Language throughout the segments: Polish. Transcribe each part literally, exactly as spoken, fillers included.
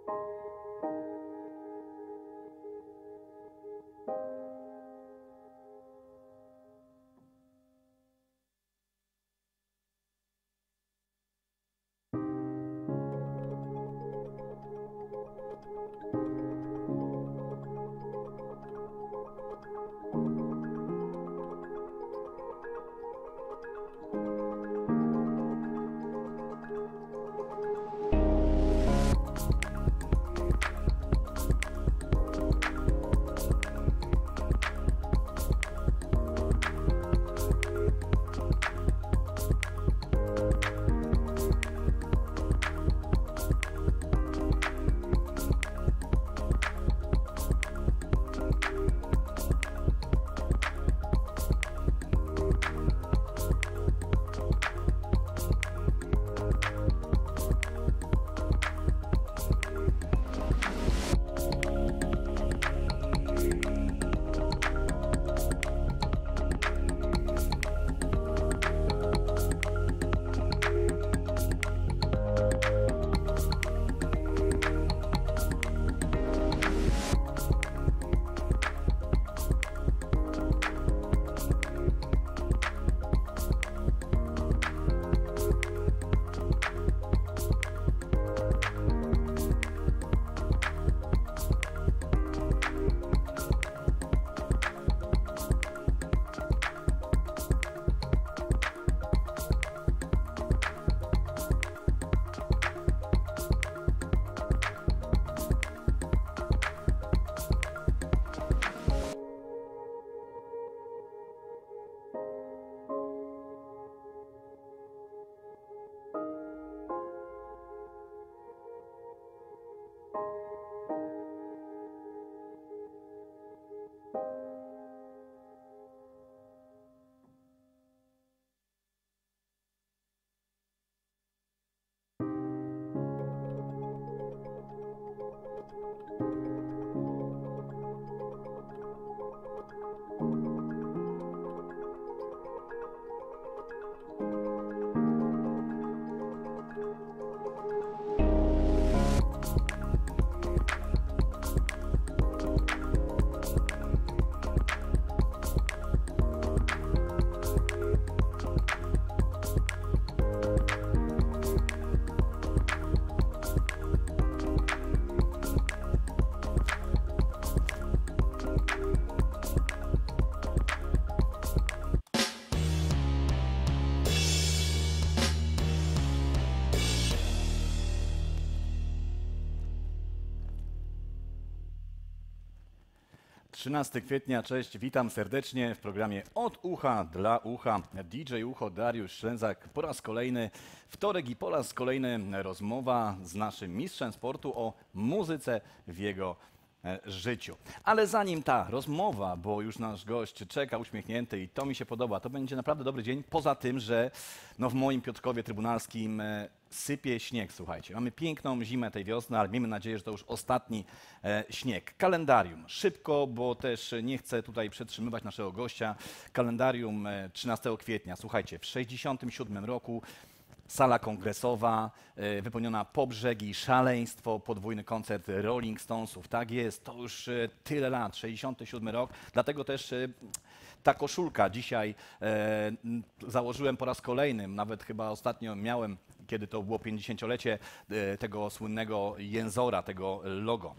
trzynastego kwietnia, cześć, witam serdecznie w programie Od Ucha dla Ucha. D J Ucho, Dariusz Szlęzak po raz kolejny, wtorek i po raz kolejny rozmowa z naszym mistrzem sportu o muzyce w jego życiu. Ale zanim ta rozmowa, bo już nasz gość czeka uśmiechnięty i to mi się podoba, to będzie naprawdę dobry dzień, poza tym, że no w moim Piotrkowie Trybunalskim sypie śnieg, słuchajcie. Mamy piękną zimę tej wiosny, ale miejmy nadzieję, że to już ostatni e, śnieg. Kalendarium. Szybko, bo też nie chcę tutaj przetrzymywać naszego gościa. Kalendarium e, trzynastego kwietnia. Słuchajcie, w sześćdziesiątym siódmym roku sala kongresowa, e, wypełniona po brzegi, szaleństwo, podwójny koncert Rolling Stonesów. Tak jest, to już e, tyle lat, sześćdziesiąty siódmy rok. Dlatego też e, ta koszulka dzisiaj e, założyłem po raz kolejny. Nawet chyba ostatnio miałem, kiedy to było pięćdziesięciolecie e, tego słynnego jęzora, tego logo.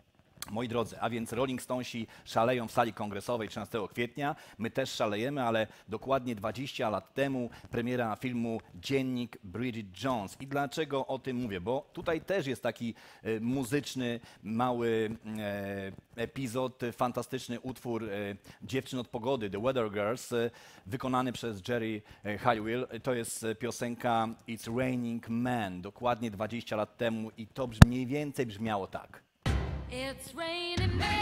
Moi drodzy, a więc Rolling Stonesi szaleją w sali kongresowej trzynastego kwietnia. My też szalejemy, ale dokładnie dwadzieścia lat temu premiera filmu Dziennik Bridget Jones. I dlaczego o tym mówię? Bo tutaj też jest taki e, muzyczny, mały e, epizod, fantastyczny utwór e, Dziewczyn od pogody, The Weather Girls, e, wykonany przez Jerry Halliwell. To jest piosenka It's Raining Men, dokładnie dwadzieścia lat temu i to mniej więcej brzmiało tak. It's raining men.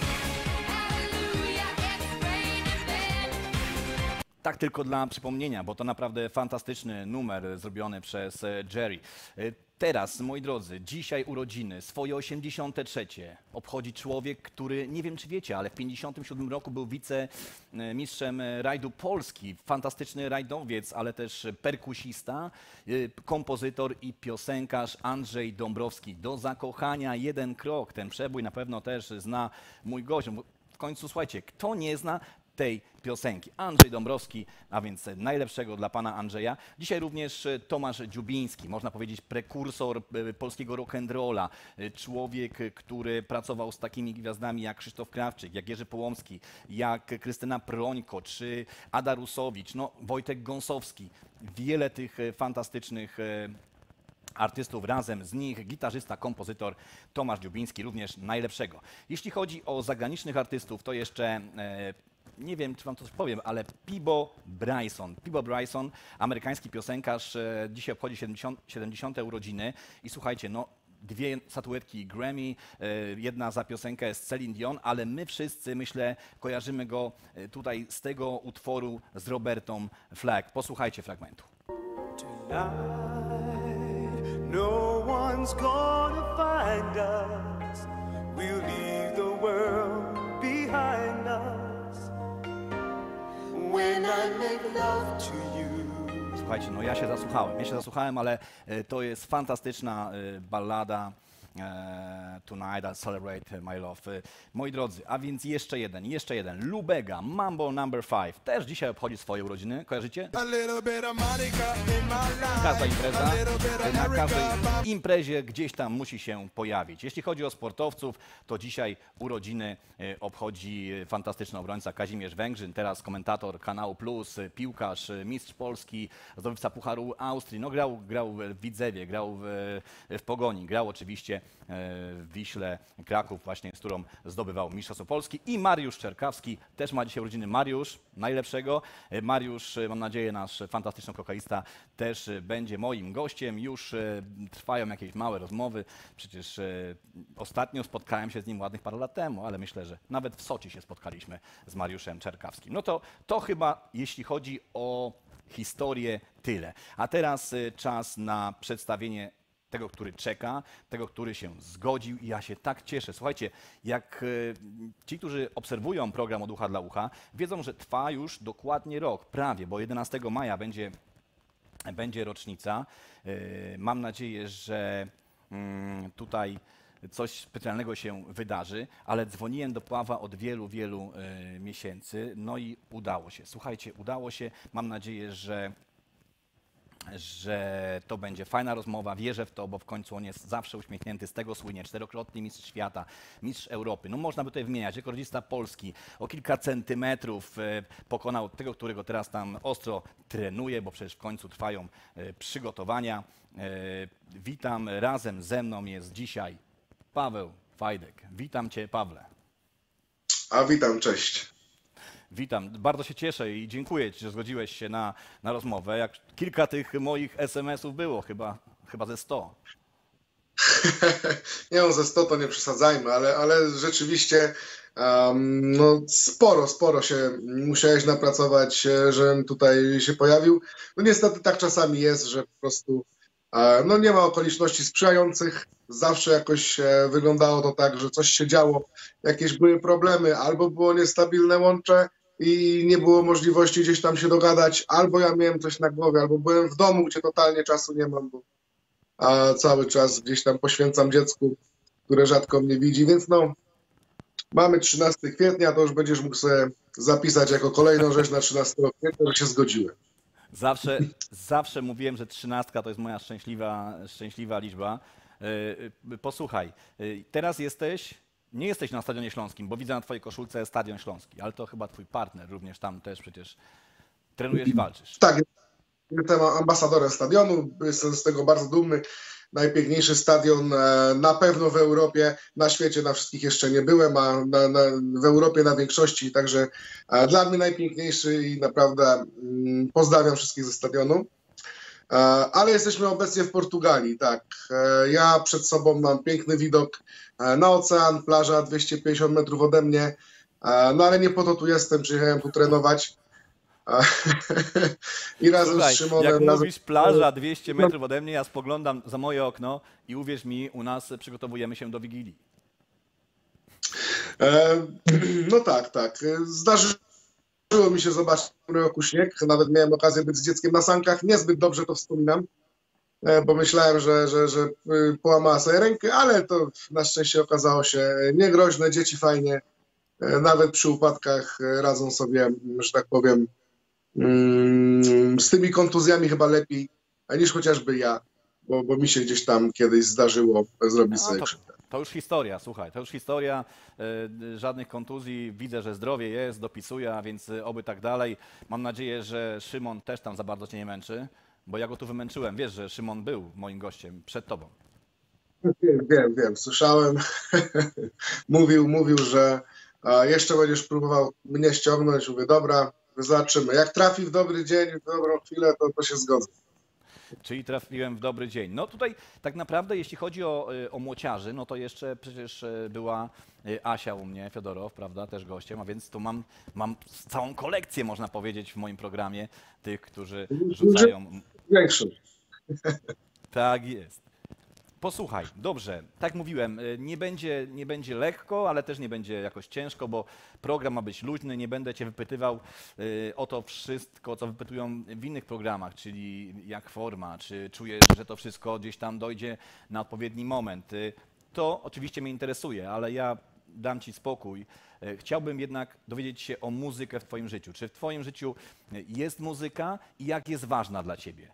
Hallelujah, it's raining men. Tak tylko dla przypomnienia, bo to naprawdę fantastyczny numer zrobiony przez Jerry. Teraz, moi drodzy, dzisiaj urodziny, swoje osiemdziesiąte trzecie obchodzi człowiek, który, nie wiem czy wiecie, ale w pięćdziesiątym siódmym roku był wicemistrzem rajdu Polski. Fantastyczny rajdowiec, ale też perkusista, kompozytor i piosenkarz Andrzej Dąbrowski. Do zakochania jeden krok. Ten przebój na pewno też zna mój gość. W końcu, słuchajcie, kto nie zna tej piosenki? Andrzej Dąbrowski, a więc najlepszego dla pana Andrzeja. Dzisiaj również Tomasz Dziubiński, można powiedzieć prekursor polskiego rock'n'rolla. Człowiek, który pracował z takimi gwiazdami jak Krzysztof Krawczyk, jak Jerzy Połomski, jak Krystyna Prońko, czy Ada Rusowicz, no Wojtek Gąsowski. Wiele tych fantastycznych artystów, razem z nich gitarzysta, kompozytor Tomasz Dziubiński, również najlepszego. Jeśli chodzi o zagranicznych artystów, to jeszcze e, nie wiem, czy wam to coś powiem, ale Peabo Bryson. Peabo Bryson, amerykański piosenkarz, e, dzisiaj obchodzi siedemdziesiąte urodziny i słuchajcie, no dwie statuetki Grammy, e, jedna za piosenkę z Celine Dion, ale my wszyscy, myślę, kojarzymy go tutaj z tego utworu z Robertą Flack. Posłuchajcie fragmentu. No one's gonna find us. We'll leave the world behind us. When I make love to you. Słuchajcie, no ja się zasłuchałem, ja się zasłuchałem, ale e, to jest fantastyczna e, ballada. E, Tonight I'll Celebrate My Love. E, moi drodzy, a więc jeszcze jeden, jeszcze jeden. Lubega, Mambo number five. Też dzisiaj obchodzi swoje urodziny. Kojarzycie? Każda impreza, na każdej imprezie gdzieś tam musi się pojawić. Jeśli chodzi o sportowców, to dzisiaj urodziny e, obchodzi fantastyczny obrońca Kazimierz Węgrzyn, teraz komentator Kanału Plus, piłkarz, mistrz Polski, zdobywca Pucharu Austrii. No grał, grał w Widzewie, grał w, w Pogoni, grał oczywiście w Wiśle Kraków, właśnie z którą zdobywał Mistrzostwo Polski. I Mariusz Czerkawski też ma dzisiaj urodziny. Mariusz, najlepszego. Mariusz, mam nadzieję, nasz fantastyczny wokalista, też będzie moim gościem. Już trwają jakieś małe rozmowy. Przecież ostatnio spotkałem się z nim ładnych parę lat temu, ale myślę, że nawet w Soczi się spotkaliśmy z Mariuszem Czerkawskim. No to, to chyba, jeśli chodzi o historię, tyle. A teraz czas na przedstawienie tego, który czeka, tego, który się zgodził i ja się tak cieszę. Słuchajcie, jak ci, którzy obserwują program Od Ucha dla Ucha, wiedzą, że trwa już dokładnie rok, prawie, bo jedenastego maja będzie, będzie rocznica. Mam nadzieję, że tutaj coś specjalnego się wydarzy, ale dzwoniłem do Pawła od wielu, wielu miesięcy, no i udało się. Słuchajcie, udało się. Mam nadzieję, że że to będzie fajna rozmowa, wierzę w to, bo w końcu on jest zawsze uśmiechnięty, z tego słynie, czterokrotny mistrz świata, mistrz Europy. No można by tutaj wymieniać, rekordzista Polski, o kilka centymetrów pokonał tego, którego teraz tam ostro trenuje, bo przecież w końcu trwają przygotowania. Witam, razem ze mną jest dzisiaj Paweł Fajdek. Witam Cię, Pawle. A witam, cześć. Witam, bardzo się cieszę i dziękuję Ci, że zgodziłeś się na, na rozmowę. Jak kilka tych moich es em esów było, chyba, chyba ze sto. Nie no, ze sto to nie przesadzajmy, ale, ale rzeczywiście um, no, sporo, sporo się musiałeś napracować, żebym tutaj się pojawił. No niestety tak czasami jest, że po prostu uh, no, nie ma okoliczności sprzyjających. Zawsze jakoś e, wyglądało to tak, że coś się działo, jakieś były problemy, albo było niestabilne łącze i nie było możliwości gdzieś tam się dogadać, albo ja miałem coś na głowie, albo byłem w domu, gdzie totalnie czasu nie mam, bo a cały czas gdzieś tam poświęcam dziecku, które rzadko mnie widzi, więc no mamy trzynastego kwietnia, to już będziesz mógł sobie zapisać jako kolejną rzecz na trzynastego kwietnia, że się zgodziłem. Zawsze, zawsze mówiłem, że trzynastka to jest moja szczęśliwa, szczęśliwa liczba. Posłuchaj, teraz jesteś, nie jesteś na Stadionie Śląskim, bo widzę na twojej koszulce Stadion Śląski, ale to chyba twój partner, również tam też przecież trenujesz i walczysz. Tak, jestem ambasadorem stadionu, jestem z tego bardzo dumny. Najpiękniejszy stadion na pewno w Europie, na świecie, na wszystkich jeszcze nie byłem, a na, na, w Europie na większości, także dla mnie najpiękniejszy i naprawdę pozdrawiam wszystkich ze stadionu. Ale jesteśmy obecnie w Portugalii, tak. Ja przed sobą mam piękny widok na ocean, plaża dwieście pięćdziesiąt metrów ode mnie, no ale nie po to tu jestem, przyjechałem tu trenować. A, I razem Słuchaj, z Szymonem... jak razem... mówisz plaża dwieście metrów ode mnie, ja spoglądam za moje okno i uwierz mi, u nas przygotowujemy się do Wigilii. E, no tak, tak. Zdarzyło mi się zobaczyć w tym roku śnieg. Nawet miałem okazję być z dzieckiem na sankach. Niezbyt dobrze to wspominam, e, bo myślałem, że, że, że y, połamała sobie rękę, ale to na szczęście okazało się niegroźne. Dzieci fajnie, e, nawet przy upadkach e, radzą sobie, że tak powiem, mm, z tymi kontuzjami chyba lepiej niż chociażby ja, bo, bo mi się gdzieś tam kiedyś zdarzyło zrobić No, sobie to, krzywdę. to już historia, słuchaj, to już historia, y, żadnych kontuzji, widzę, że zdrowie jest, dopisuje, a więc y, oby tak dalej. Mam nadzieję, że Szymon też tam za bardzo cię nie męczy, bo ja go tu wymęczyłem. Wiesz, że Szymon był moim gościem przed tobą. Wiem, wiem, wiem. Słyszałem. mówił, mówił, że a, jeszcze będziesz próbował mnie ściągnąć. Mówię, dobra, zobaczymy. Jak trafi w dobry dzień, w dobrą chwilę, to, to się zgodzę. Czyli trafiłem w dobry dzień. No tutaj tak naprawdę, jeśli chodzi o, y, o młociarzy, no to jeszcze przecież y, była y, Asia u mnie, Fiodorow, prawda, też gościem, a więc tu mam, mam całą kolekcję, można powiedzieć, w moim programie tych, którzy rzucają. Większy. Tak jest. Posłuchaj, dobrze, tak mówiłem, y, nie będzie, nie będzie lekko, ale też nie będzie jakoś ciężko, bo program ma być luźny, nie będę cię wypytywał y, o to wszystko, co wypytują w innych programach, czyli jak forma, czy czujesz, że to wszystko gdzieś tam dojdzie na odpowiedni moment. Y, To oczywiście mnie interesuje, ale ja dam ci spokój. Y, Chciałbym jednak dowiedzieć się o muzykę w twoim życiu. Czy w twoim życiu y, jest muzyka i jak jest ważna dla ciebie?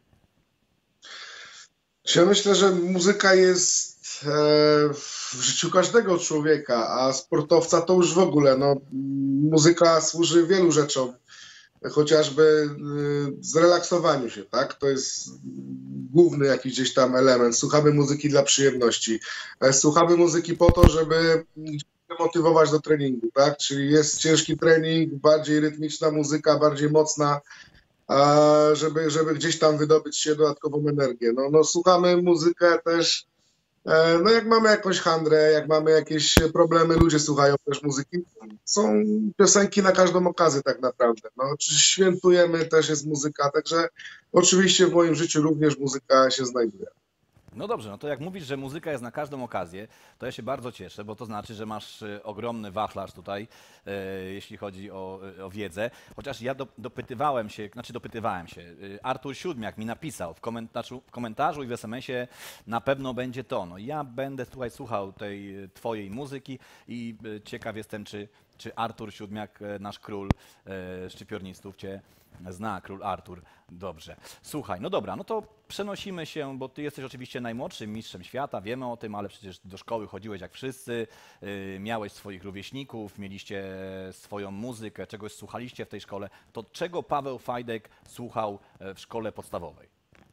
Ja myślę, że muzyka jest e, w życiu każdego człowieka, a sportowca to już w ogóle. No, muzyka służy wielu rzeczom, chociażby y, zrelaksowaniu się, tak? To jest główny jakiś gdzieś tam element. Słuchamy muzyki dla przyjemności. E, Słuchamy muzyki po to, żeby motywować do treningu, tak? Czyli jest ciężki trening, bardziej rytmiczna muzyka, bardziej mocna, a żeby, żeby gdzieś tam wydobyć się dodatkową energię. No, no słuchamy muzykę też, e, no jak mamy jakąś handrę, jak mamy jakieś problemy, ludzie słuchają też muzyki. Są piosenki na każdą okazję tak naprawdę. No, czy świętujemy, też jest muzyka, także oczywiście w moim życiu również muzyka się znajduje. No dobrze, no to jak mówisz, że muzyka jest na każdą okazję, to ja się bardzo cieszę, bo to znaczy, że masz y, ogromny wachlarz tutaj, e, jeśli chodzi o, y, o wiedzę. Chociaż ja do, dopytywałem się, znaczy dopytywałem się, y, Artur Siódmiak mi napisał w komentarzu, w komentarzu i w es em esie na pewno będzie to. No ja będę tutaj słuchał tej y, twojej muzyki i y, ciekaw jestem, czy, czy Artur Siódmiak, e, nasz król e, szczypiornistów, cię zna, król Artur. Dobrze. Słuchaj, no dobra, no to przenosimy się, bo ty jesteś oczywiście najmłodszym mistrzem świata, wiemy o tym, ale przecież do szkoły chodziłeś jak wszyscy, yy, miałeś swoich rówieśników, mieliście swoją muzykę, czegoś słuchaliście w tej szkole. To czego Paweł Fajdek słuchał e, w szkole podstawowej?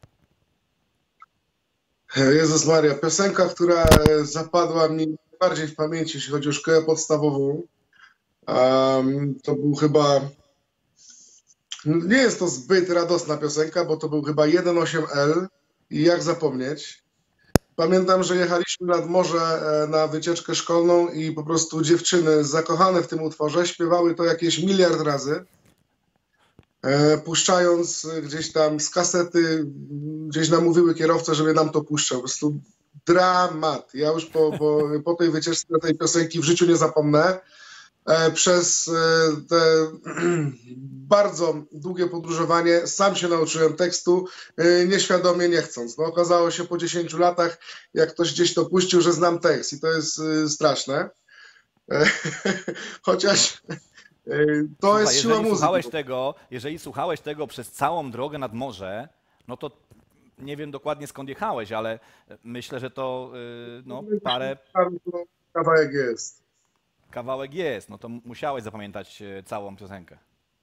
Jezus Maria, piosenka, która zapadła mi bardziej w pamięci, jeśli chodzi o szkołę podstawową, um, to był chyba... Nie jest to zbyt radosna piosenka, bo to był chyba jeden osiem L i jak zapomnieć. Pamiętam, że jechaliśmy nad morze e, na wycieczkę szkolną i po prostu dziewczyny zakochane w tym utworze śpiewały to jakieś miliard razy, e, puszczając gdzieś tam z kasety, m, gdzieś namówiły kierowcę, żeby nam to puszczał. Po prostu dramat. Ja już po, po, po tej wycieczce tej piosenki w życiu nie zapomnę. E, Przez e, te bardzo długie podróżowanie sam się nauczyłem tekstu, e, nieświadomie, nie chcąc. No, okazało się po dziesięciu latach, jak ktoś gdzieś to puścił, że znam tekst i to jest e, straszne. E, Chociaż e, to Słuchaj, jest siła jeżeli słuchałeś muzyki. tego, jeżeli słuchałeś tego przez całą drogę nad morze, no to nie wiem dokładnie skąd jechałeś, ale myślę, że to yy, no, parę Kawałek jest. kawałek jest, no to musiałeś zapamiętać e, całą piosenkę.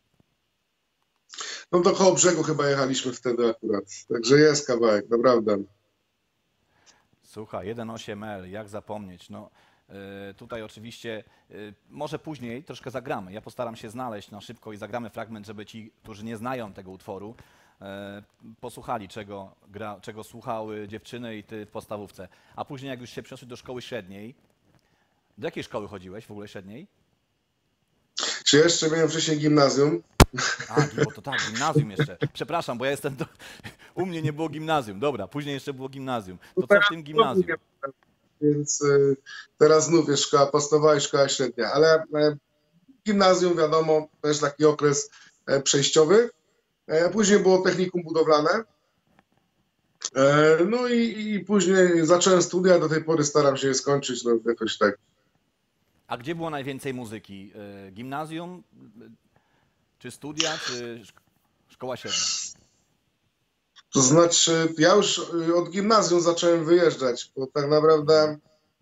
No do koło brzegu chyba jechaliśmy wtedy akurat. Także jest kawałek, naprawdę. Słuchaj, jeden osiem L, jak zapomnieć? No, e, tutaj oczywiście, e, może później troszkę zagramy. Ja postaram się znaleźć na szybko i zagramy fragment, żeby ci, którzy nie znają tego utworu, e, posłuchali, czego, gra, czego słuchały dziewczyny i ty w podstawówce. A później, jak już się przeszli do szkoły średniej, do jakiej szkoły chodziłeś w ogóle średniej? Czy jeszcze miałem wcześniej gimnazjum? A, bo to tak, gimnazjum jeszcze. Przepraszam, bo ja jestem... Do... U mnie nie było gimnazjum. Dobra, później jeszcze było gimnazjum. To co w tym gimnazjum? Więc y, teraz znów jest szkoła podstawowa i szkoła średnia, ale e, gimnazjum wiadomo, też taki okres e, przejściowy. E, później było technikum budowlane. E, no i, i później zacząłem studia, do tej pory staram się je skończyć, no jakoś tak. A gdzie było najwięcej muzyki? E, Gimnazjum, czy studia, czy szk- szkoła średnia? To znaczy, ja już y, od gimnazjum zacząłem wyjeżdżać, bo tak naprawdę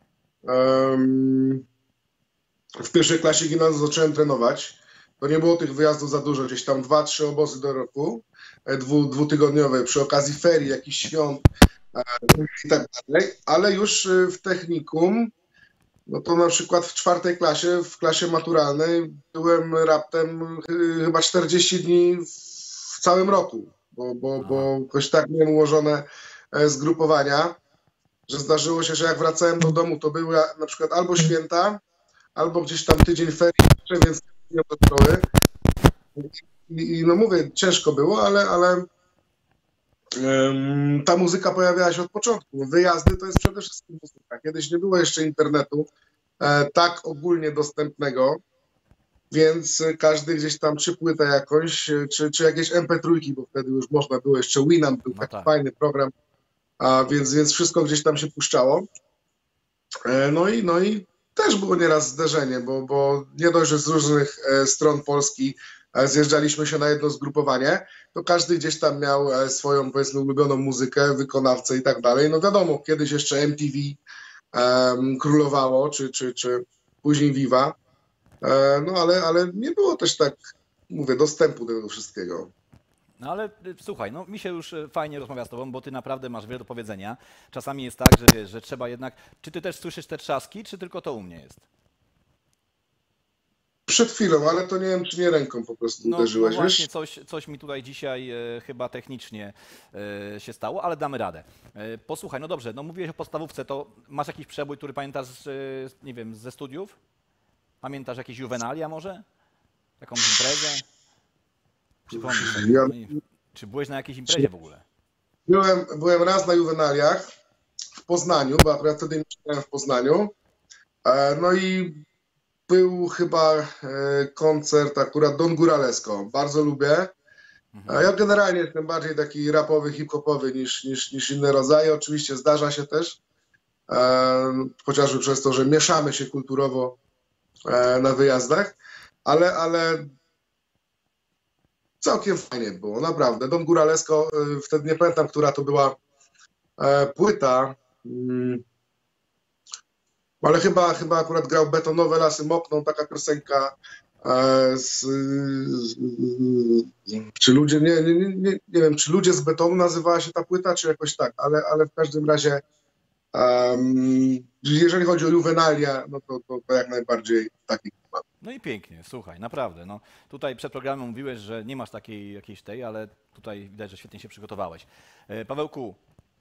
em, w pierwszej klasie gimnazjum zacząłem trenować. To nie było tych wyjazdów za dużo, gdzieś tam dwa, trzy obozy do roku, e, dwu, dwutygodniowe, przy okazji ferii, jakichś świąt e, i tak dalej, ale już y, w technikum, no to na przykład w czwartej klasie, w klasie maturalnej byłem raptem y, chyba czterdzieści dni w całym roku, bo, bo, bo jakoś tak miałem ułożone e, zgrupowania, że zdarzyło się, że jak wracałem do domu, to były na przykład albo święta, albo gdzieś tam tydzień ferii, więc nie do szkoły. I, I no mówię, ciężko było, ale, ale em, ta muzyka pojawiała się od początku. Wyjazdy to jest przede wszystkim muzyka. Kiedyś nie było jeszcze internetu e, tak ogólnie dostępnego, więc każdy gdzieś tam, czy płytę jakąś, czy, czy jakieś em pe trzy, bo wtedy już można było, jeszcze Winamp był No taki tak. fajny program, a więc, więc wszystko gdzieś tam się puszczało. E, No i, no i też było nieraz zderzenie, bo, bo nie dość, że z różnych e, stron Polski e, zjeżdżaliśmy się na jedno zgrupowanie, to każdy gdzieś tam miał e, swoją, powiedzmy, ulubioną muzykę, wykonawcę i tak dalej. No wiadomo, kiedyś jeszcze em te ve em, królowało, czy, czy, czy później Viva, e, no ale, ale nie było też tak, mówię, dostępu do tego wszystkiego. No ale y, słuchaj, no mi się już y, fajnie rozmawia z tobą, bo ty naprawdę masz wiele do powiedzenia. Czasami jest tak, że wiesz, że trzeba jednak... Czy ty też słyszysz te trzaski, czy tylko to u mnie jest? Przed chwilą, ale to nie wiem, czy nie ręką po prostu No, no uderzyłeś, właśnie, wiesz? coś, coś mi tutaj dzisiaj e, chyba technicznie e, się stało, ale damy radę. E, posłuchaj, no dobrze, no mówiłeś o podstawówce, to masz jakiś przebój, który pamiętasz, z, e, nie wiem, ze studiów? Pamiętasz jakieś juwenalia może? Jakąś imprezę? Przypomnij sobie. Ja No i, czy byłeś na jakiejś imprezie w ogóle? byłem, byłem raz na juwenaliach w Poznaniu, bo akurat wtedy mieszkałem w Poznaniu. E, No i był chyba e, koncert akurat Don Góralesco. Bardzo lubię. A ja generalnie jestem bardziej taki rapowy, hip-hopowy niż, niż, niż inne rodzaje. Oczywiście zdarza się też, e, chociażby przez to, że mieszamy się kulturowo e, na wyjazdach, ale, ale całkiem fajnie było, naprawdę. Don Góralesco, e, wtedy nie pamiętam, która to była e, płyta, mm, ale chyba, chyba akurat grał Betonowe lasy mokną, taka piosenka. E, z, z, czy ludzie, nie, nie, nie, nie, nie wiem, czy ludzie z betonu nazywała się ta płyta, czy jakoś tak, ale, ale w każdym razie, um, jeżeli chodzi o juwenalia, no to, to, to jak najbardziej taki klimat. No i pięknie, słuchaj, naprawdę. No, tutaj przed programem mówiłeś, że nie masz takiej jakiejś tej, ale tutaj widać, że świetnie się przygotowałeś. E, Pawełku,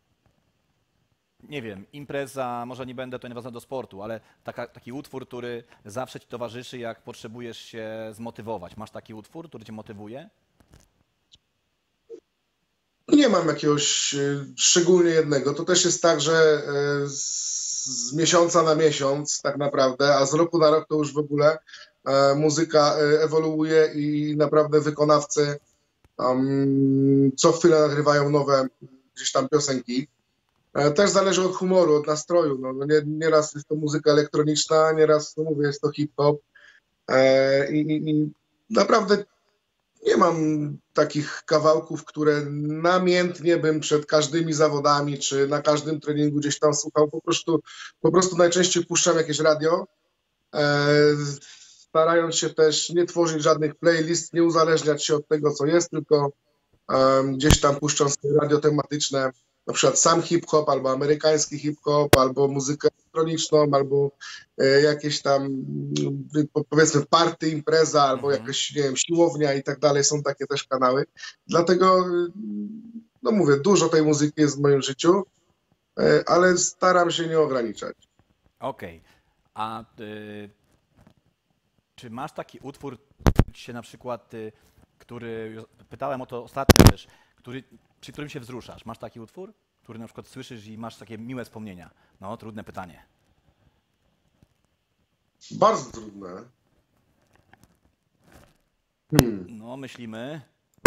nie wiem, impreza, może nie będę to nieważne do sportu, ale taka, taki utwór, który zawsze ci towarzyszy, jak potrzebujesz się zmotywować. Masz taki utwór, który cię motywuje? Nie mam jakiegoś e, szczególnie jednego. To też jest tak, że e, z, z miesiąca na miesiąc tak naprawdę, a z roku na rok to już w ogóle e, muzyka e, ewoluuje i naprawdę wykonawcy um, co chwilę nagrywają nowe gdzieś tam piosenki. E, Też zależy od humoru, od nastroju. No, no nie, nieraz jest to muzyka elektroniczna, nieraz, no mówię, jest to hip-hop. E, i, i, I naprawdę nie mam takich kawałków, które namiętnie bym przed każdymi zawodami, czy na każdym treningu gdzieś tam słuchał. Po prostu, po prostu najczęściej puszczam jakieś radio, e, starając się też nie tworzyć żadnych playlist, nie uzależniać się od tego, co jest, tylko e, gdzieś tam puszczam sobie radio tematyczne, na przykład sam hip-hop, albo amerykański hip-hop, albo muzykę elektroniczną, albo e, jakieś tam, mm, po- powiedzmy, party, impreza, albo Mhm. jakaś, nie wiem, siłownia i tak dalej. Są takie też kanały. Dlatego, y, no mówię, dużo tej muzyki jest w moim życiu, e, ale staram się nie ograniczać. Okej. A y, czy masz taki utwór, który ci się na przykład, y, który, pytałem o to ostatnio też, który, przy którym się wzruszasz. Masz taki utwór, który na przykład słyszysz i masz takie miłe wspomnienia? No, trudne pytanie. Bardzo trudne. Hmm. No, myślimy.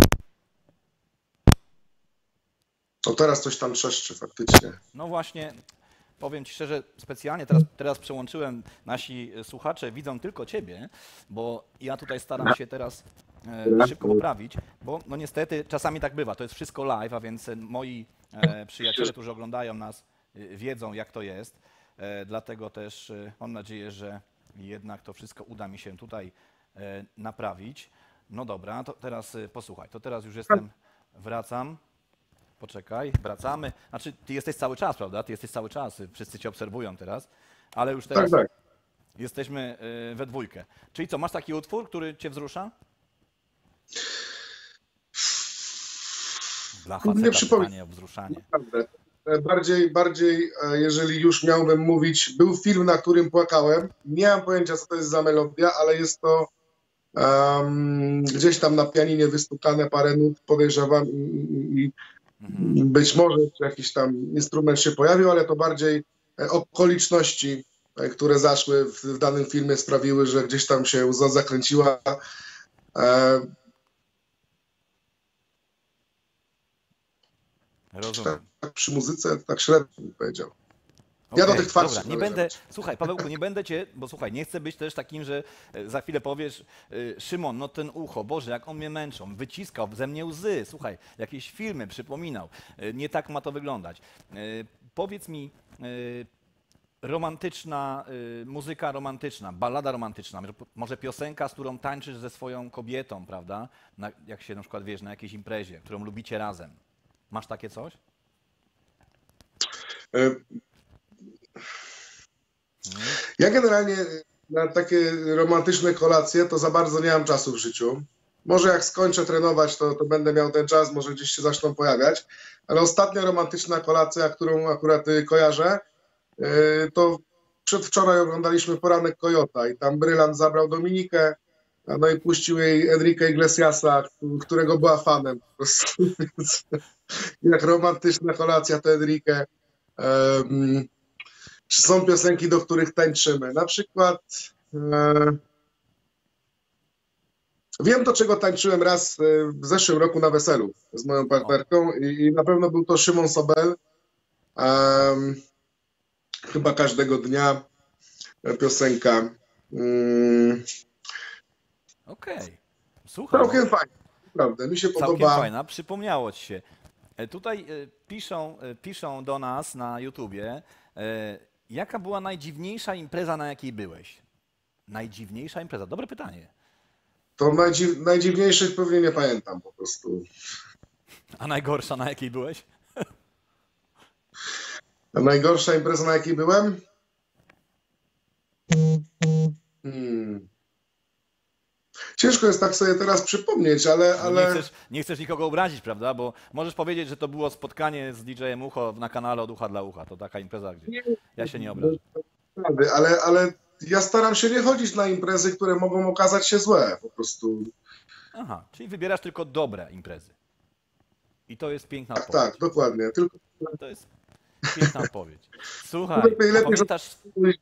To teraz coś tam trzeszczy faktycznie. No właśnie, powiem Ci szczerze, specjalnie teraz, teraz przełączyłem, nasi słuchacze widzą tylko Ciebie, bo ja tutaj staram się teraz e, szybko poprawić, bo no niestety czasami tak bywa, to jest wszystko live, a więc e, moi e, przyjaciele, którzy oglądają nas, e, wiedzą jak to jest, e, dlatego też e, mam nadzieję, że jednak to wszystko uda mi się tutaj e, naprawić. No dobra, to teraz e, posłuchaj, to teraz już jestem, wracam. Poczekaj, wracamy. Znaczy, ty jesteś cały czas, prawda? Ty jesteś cały czas, wszyscy cię obserwują teraz, ale już teraz Tak, tak. jesteśmy y, we dwójkę. Czyli co, masz taki utwór, który cię wzrusza? Dla Nie faceta przypomnę. pytanie o wzruszanie. Naprawdę. E, Bardziej, bardziej, e, jeżeli już miałbym mówić, był film, na którym płakałem. Nie mam pojęcia, co to jest za melodia, ale jest to em, gdzieś tam na pianinie wystukane parę nut, podejrzewam, i, i, i Mhm. być może jeszcze jakiś tam instrument się pojawił, ale to bardziej e, okoliczności, e, które zaszły w, w danym filmie, sprawiły, że gdzieś tam się łza zakręciła. E, Rozumiem. tak przy muzyce tak średnio bym powiedział. Ja do Okej, tych twardszych dobra, nie należę. będę, słuchaj Pawełku, nie będę cię, bo słuchaj, nie chcę być też takim, że e, za chwilę powiesz, e, Szymon, no ten ucho, Boże, jak on mnie męczą, wyciskał ze mnie łzy, słuchaj, jakieś filmy przypominał, E, nie tak ma to wyglądać. E, Powiedz mi, e, romantyczna, e, muzyka romantyczna, ballada romantyczna, może- może piosenka, z którą tańczysz ze swoją kobietą, prawda, na, jak się na przykład, wiesz, na jakiejś imprezie, którą lubicie razem. Masz takie coś? E, Ja generalnie na takie romantyczne kolacje to za bardzo nie mam czasu w życiu. Może jak skończę trenować, to, to będę miał ten czas, może gdzieś się zaczną pojawiać. Ale ostatnia romantyczna kolacja, którą akurat y, kojarzę, y, to przedwczoraj oglądaliśmy Poranek Kojota i tam Brylant zabrał Dominikę, a no i puścił jej Enrique Iglesiasa, którego była fanem po prostu. Więc jak romantyczna kolacja to Enrique. Em, Czy są piosenki, do których tańczymy? Na przykład e, wiem, do czego tańczyłem raz e, w zeszłym roku na weselu z moją partnerką i, i na pewno był to Szymon Sobel. Em, chyba każdego dnia e, piosenka. Mm, Okej, słuchaj. całkiem fajna, naprawdę. Mi się Całkiem podoba. fajna, przypomniało ci się. E, Tutaj e, piszą, e, piszą do nas na YouTubie, e, jaka była najdziwniejsza impreza, na jakiej byłeś? Najdziwniejsza impreza, dobre pytanie. To najdziw, najdziwniejszych pewnie nie pamiętam po prostu. A najgorsza, na jakiej byłeś? A najgorsza impreza, na jakiej byłem? Hmm. Ciężko jest tak sobie teraz przypomnieć, ale, No nie, ale chcesz, nie chcesz nikogo obrazić, prawda? Bo możesz powiedzieć, że to było spotkanie z D J-em Ucho na kanale Od Ucha dla Ucha. To taka impreza, gdzie ja się nie obrażę. Prawdy, ale, ale ja staram się nie chodzić na imprezy, które mogą okazać się złe. Po prostu. Aha, czyli wybierasz tylko dobre imprezy. I to jest piękna Tak, odpowiedź. tak, dokładnie. Tylko To jest piękna odpowiedź. Słuchaj, Lepiej- a lepiej, pamiętasz...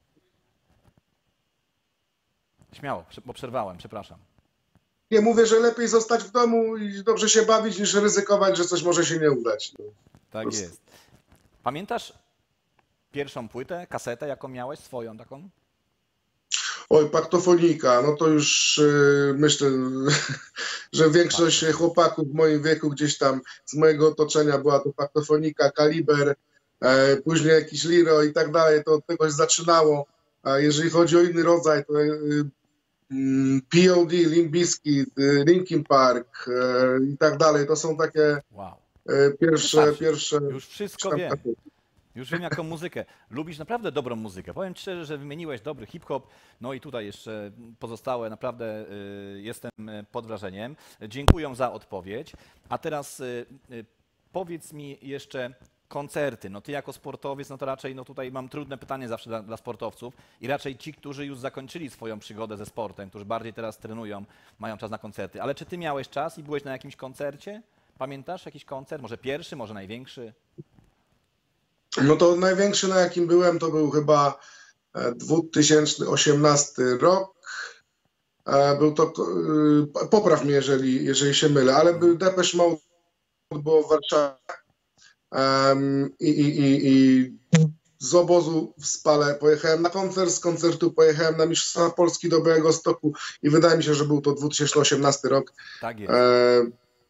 Śmiało, prze- bo przerwałem, przepraszam. nie mówię, że lepiej zostać w domu i dobrze się bawić, niż ryzykować, że coś może się nie udać. No. Tak prostu. jest. Pamiętasz pierwszą płytę, kasetę, jaką miałeś, swoją taką? Oj, paktofonika, no to już yy, myślę, że większość chłopaków w moim wieku gdzieś tam z mojego otoczenia była to paktofonika, kaliber, e, później jakiś Liro i tak dalej, to od tego się zaczynało. A jeżeli chodzi o inny rodzaj, to yy, mm, P O D, Limp Bizkit, yy, Linkin Park e, i tak dalej, to są takie Wow. e, pierwsze, Wystarczy. pierwsze... Już wszystko wiem. Już wiem, jaką muzykę. Lubisz naprawdę dobrą muzykę. Powiem ci szczerze, że wymieniłeś dobry hip-hop, no i tutaj jeszcze pozostałe, naprawdę y, jestem y, pod wrażeniem. Dziękuję za odpowiedź. A teraz y, y, powiedz mi jeszcze, koncerty. No ty jako sportowiec, no to raczej, no tutaj mam trudne pytanie zawsze dla, dla sportowców i raczej ci, którzy już zakończyli swoją przygodę ze sportem, którzy bardziej teraz trenują, mają czas na koncerty. Ale czy ty miałeś czas i byłeś na jakimś koncercie? Pamiętasz jakiś koncert? Może pierwszy, może największy? No to największy, na jakim byłem, to był chyba e, dwa tysiące osiemnasty rok. E, Był to, e, popraw mnie, jeżeli, jeżeli się mylę, ale był Depeche Mode, było w Warszawie. Em, I, i, i, i z obozu w Spale pojechałem na koncert, z koncertu pojechałem na Mistrzostwa Polski do Białegostoku i wydaje mi się, że był to dwa tysiące osiemnasty rok. Tak jest. E,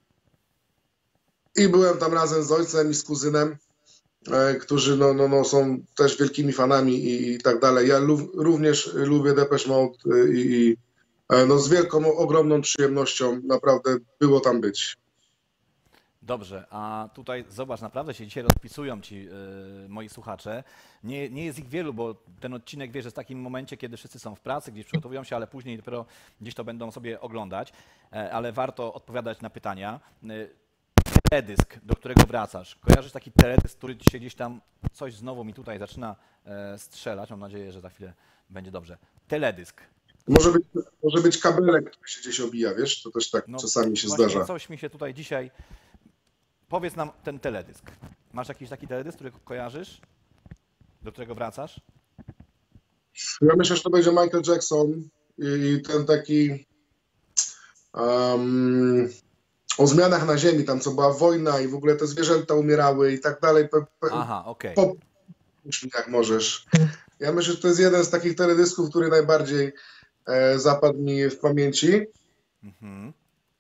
I byłem tam razem z ojcem i z kuzynem, e, którzy no, no, no, są też wielkimi fanami i, i tak dalej. Ja lu- również lubię Depeche Mode e, i, i e, no, z wielką, ogromną przyjemnością naprawdę było tam być. Dobrze, a tutaj zobacz, naprawdę się dzisiaj rozpisują ci yy, moi słuchacze. Nie, nie jest ich wielu, bo ten odcinek, wiesz, jest w takim momencie, kiedy wszyscy są w pracy, gdzieś przygotowują się, ale później dopiero gdzieś to będą sobie oglądać, e, ale warto odpowiadać na pytania. Yy, teledysk, do którego wracasz. Kojarzysz taki teledysk, który ci się gdzieś tam, coś znowu mi tutaj zaczyna e, strzelać, mam nadzieję, że za chwilę będzie dobrze. Teledysk. Może być, może być kabelek, który się gdzieś obija, wiesz? To też tak No, czasami się właśnie zdarza. coś mi się tutaj dzisiaj... Powiedz nam ten teledysk. Masz jakiś taki teledysk, który kojarzysz? Do którego wracasz? Ja myślę, że to będzie Michael Jackson i ten taki um, o zmianach na ziemi, tam co była wojna i w ogóle te zwierzęta umierały i tak dalej. Pe, pe, Aha, okej. po, jak możesz. Ja myślę, że to jest jeden z takich teledysków, który najbardziej e, zapadł mi w pamięci. Mhm.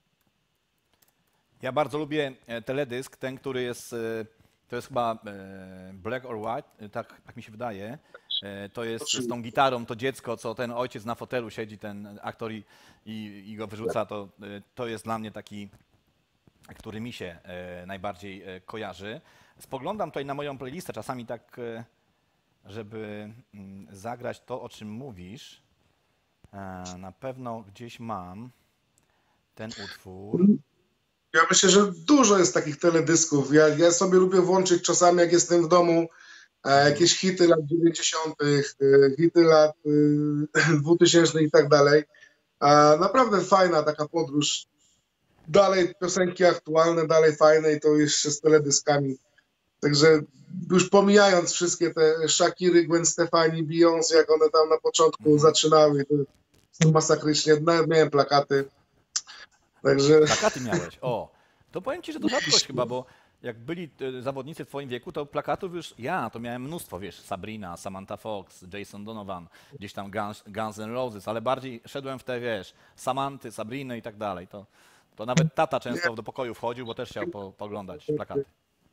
Ja bardzo lubię e, teledysk, ten, który jest, e, to jest chyba e, Black or White, e, tak, tak mi się wydaje. E, To jest z tą gitarą, to dziecko, co ten ojciec na fotelu siedzi, ten aktor i, i, i go wyrzuca, to, e, to jest dla mnie taki, który mi się e, najbardziej e, kojarzy. Spoglądam tutaj na moją playlistę, czasami tak, e, żeby mm, zagrać to, o czym mówisz. E, Na pewno gdzieś mam ten utwór. Ja myślę, że dużo jest takich teledysków. Ja, ja sobie lubię włączyć czasami, jak jestem w domu, e, jakieś hity lat dziewięćdziesiątych, e, hity lat e, dwutysięcznych i tak dalej. A naprawdę fajna taka podróż. Dalej piosenki aktualne, dalej fajne i to jeszcze z teledyskami. Także już pomijając wszystkie te Shakiry, Gwen Stefani, Beyoncé, jak one tam na początku zaczynały, to, to masakrycznie. Nawet miałem plakaty. Także Plakaty miałeś, o. To powiem ci, że to rzadkość chyba, bo jak byli e, zawodnicy w twoim wieku, to plakatów już, ja to miałem mnóstwo, wiesz, Sabrina, Samantha Fox, Jason Donovan, gdzieś tam Guns, Guns N' Roses, ale bardziej szedłem w te, wiesz, Samanty, Sabriny i tak dalej. To, to nawet tata często do pokoju wchodził, bo też chciał po, pooglądać plakaty.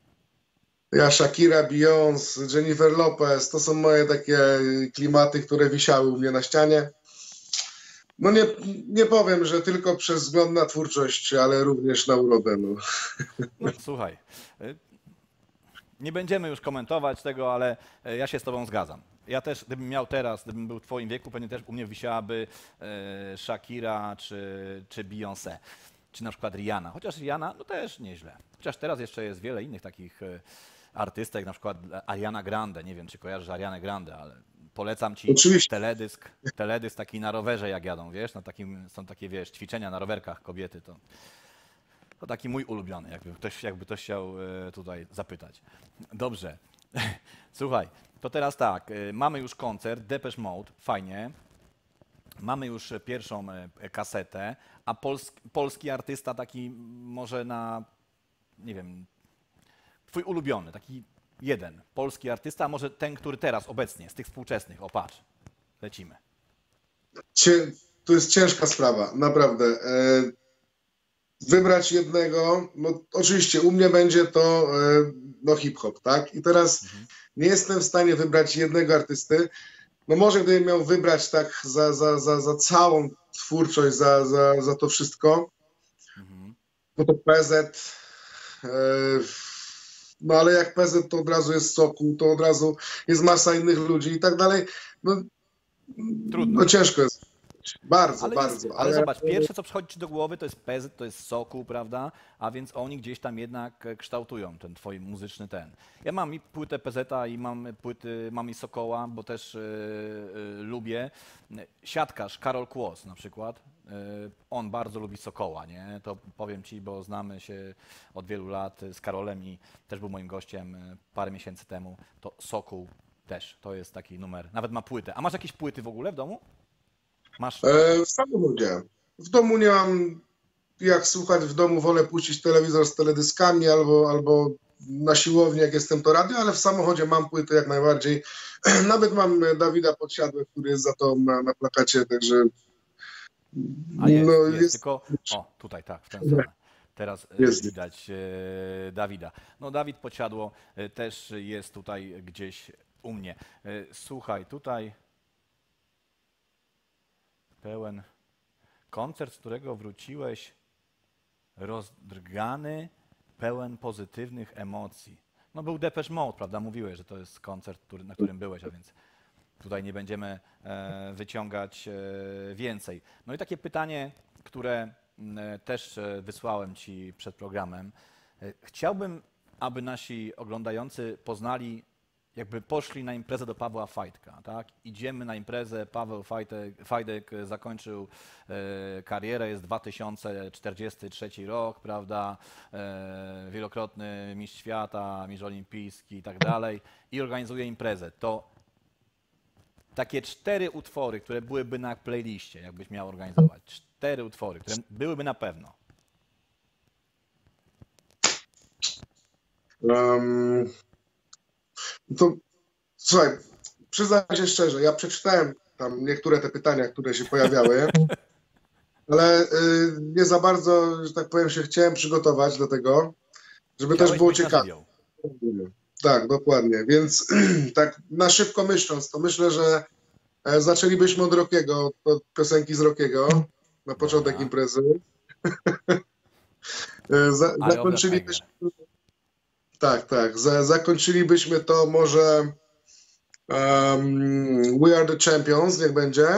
ja, Shakira, Beyoncé, Jennifer Lopez, to są moje takie klimaty, które wisiały u mnie na ścianie. No nie, nie powiem, że tylko przez wzgląd na twórczość, ale również na urodę. No. No, słuchaj, y, nie będziemy już komentować tego, ale y, ja się z tobą zgadzam. Ja też, gdybym miał teraz, gdybym był w twoim wieku, pewnie też u mnie wisiałaby y, Shakira czy, czy Beyoncé, czy na przykład Rihanna. Chociaż Rihanna, no też nieźle. Chociaż teraz jeszcze jest wiele innych takich y, artystek, na przykład Ariana Grande. Nie wiem, czy kojarzysz Arianę Grande, ale polecam ci Oczywiście. teledysk, teledysk taki na rowerze, jak jadą, wiesz, na takim, są takie, wiesz, ćwiczenia na rowerkach kobiety, to, to taki mój ulubiony, jakby ktoś, jakby ktoś chciał e, tutaj zapytać. Dobrze, słuchaj, to teraz tak, e, mamy już koncert, Depeche Mode, fajnie, mamy już pierwszą e, kasetę, a pols, polski artysta taki może na, nie wiem, twój ulubiony, taki jeden polski artysta, a może ten, który teraz obecnie, z tych współczesnych, o patrz, lecimy. Cie, to jest ciężka sprawa, naprawdę. E, wybrać jednego, no oczywiście u mnie będzie to e, no hip-hop, tak? I teraz Mhm. nie jestem w stanie wybrać jednego artysty. No może gdybym miał wybrać tak za, za, za, za całą twórczość, za, za, za to wszystko, Mhm. no to P Z. E, no ale jak P Z, to od razu jest Sokół, to od razu jest masa innych ludzi i tak dalej. No, Trudno. no ciężko jest. słuchać. Bardzo, Ale, bardzo. jest, ale zobacz, pierwsze co przychodzi ci do głowy to jest P Z, to jest Sokół, prawda? A więc oni gdzieś tam jednak e, kształtują ten twój muzyczny ten. Ja mam i płytę P Z a i mam płyty, mam i Sokoła, bo też e, e, lubię. Siatkarz Karol Kłos na przykład, e, on bardzo lubi Sokoła, nie? To powiem ci, bo znamy się od wielu lat z Karolem i też był moim gościem e, parę miesięcy temu. To Sokół też, to jest taki numer. Nawet ma płytę. A masz jakieś płyty w ogóle w domu? Masz? E, w samochodzie. W domu nie mam jak słuchać, w domu wolę puścić telewizor z teledyskami albo, albo na siłowni, jak jestem, to radio, ale w samochodzie mam płyty jak najbardziej. Nawet mam Dawida Podsiadłe, który jest za to na, na plakacie, także... A jest, no, jest, jest, tylko... O, tutaj, tak, w tę stronę. Teraz e, Jest. widać e, Dawida. No Dawid Podsiadło e, też jest tutaj gdzieś u mnie. E, Słuchaj, tutaj pełen koncert, z którego wróciłeś rozdrgany, pełen pozytywnych emocji. No był Depeche Mode, prawda? Mówiłeś, że to jest koncert, który, na którym byłeś, a więc tutaj nie będziemy e, wyciągać e, więcej. No i takie pytanie, które m, e, też e, wysłałem Ci przed programem. E, Chciałbym, aby nasi oglądający poznali, jakby poszli na imprezę do Pawła Fajtka, tak? Idziemy na imprezę, Paweł Fajtek, Fajdek zakończył e, karierę, jest dwa tysiące czterdziesty trzeci rok, prawda? E, wielokrotny mistrz świata, mistrz olimpijski i tak dalej i organizuje imprezę. To takie cztery utwory, które byłyby na playliście, jakbyś miał organizować. Cztery utwory, które byłyby na pewno. Um, to słuchaj, przyznam się szczerze, ja przeczytałem tam niektóre te pytania, które się pojawiały, ale y, nie za bardzo, że tak powiem, się chciałem przygotować do tego, żeby Chciałeś też było być na ciekawe. żywioł. Tak, dokładnie. Więc tak na szybko myśląc, to myślę, że e, zaczęlibyśmy od Rockiego, od piosenki z Rockiego na początek Dobra. imprezy. E, Za, Ale zakończylibyśmy. Tak, tak. Za, zakończylibyśmy to może um, We Are the Champions, niech będzie.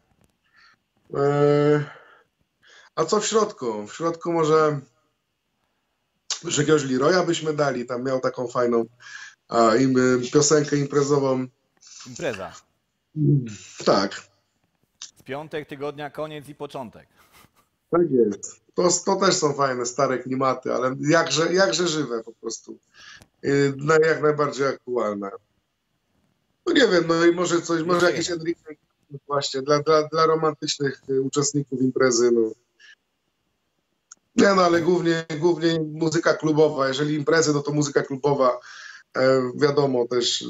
E, a co w środku? W środku może już jakiegoś Leroya byśmy dali, tam miał taką fajną a, im, piosenkę imprezową. Impreza. Tak, Z piątek tygodnia, koniec i początek. tak jest. To, to też są fajne, stare klimaty, ale jakże, jakże żywe po prostu. Yy, no, jak najbardziej aktualne. No nie wiem, no i może coś, może Jeszcze jakiś jeden. Enrique właśnie dla, dla, dla romantycznych y, uczestników imprezy, no. Nie no, ale głównie, głównie muzyka klubowa. Jeżeli imprezy, no to muzyka klubowa. E, wiadomo też, y,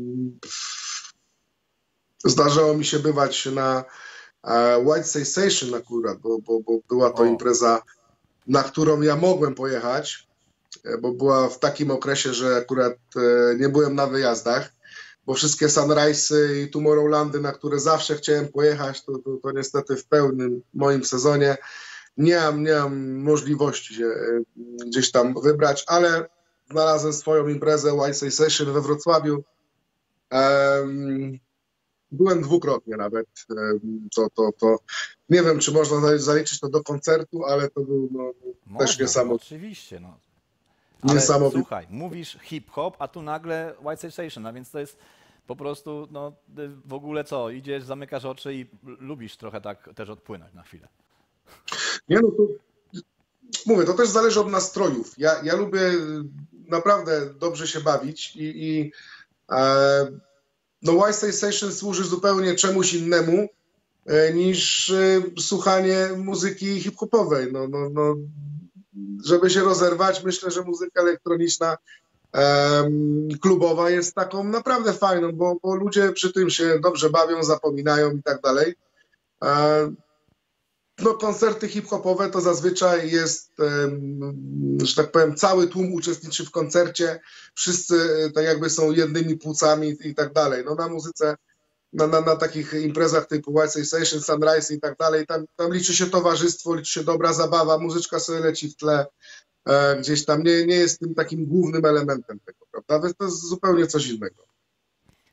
zdarzało mi się bywać na e, White Sensation akurat, bo, bo, bo była to O. impreza, na którą ja mogłem pojechać, e, bo była w takim okresie, że akurat e, nie byłem na wyjazdach, bo wszystkie Sunrise'y i Tomorrowlandy, na które zawsze chciałem pojechać, to, to, to niestety w pełnym moim sezonie nie mam, nie mam możliwości się e, gdzieś tam wybrać, ale znalazłem swoją imprezę White Sensation we Wrocławiu. Em, Byłem dwukrotnie nawet. em, To, to, to nie wiem, czy można zali- zaliczyć to do koncertu, ale to był no, też Można, niesamowite. oczywiście. No. Ale Niesamowite. słuchaj, mówisz hip-hop, a tu nagle White Sensation, a więc to jest po prostu, no w ogóle co, idziesz, zamykasz oczy i lubisz trochę tak też odpłynąć na chwilę. Nie no, to, mówię, to też zależy od nastrojów. Ja, ja lubię naprawdę dobrze się bawić i, i e, no White Sensation służy zupełnie czemuś innemu e, niż e, słuchanie muzyki hip-hopowej. No, no, no, żeby się rozerwać, myślę, że muzyka elektroniczna em, klubowa jest taką naprawdę fajną, bo, bo ludzie przy tym się dobrze bawią, zapominają i tak dalej. E, No, koncerty hip-hopowe to zazwyczaj jest, em, że tak powiem, cały tłum uczestniczy w koncercie, wszyscy e, tak jakby są jednymi płucami i tak dalej. No na muzyce, na, na, na takich imprezach typu White Sensation, Sunrise i tak dalej, tam, tam liczy się towarzystwo, liczy się dobra zabawa, muzyczka sobie leci w tle, e, gdzieś tam nie, nie jest tym takim głównym elementem tego, prawda? Więc to jest zupełnie coś innego.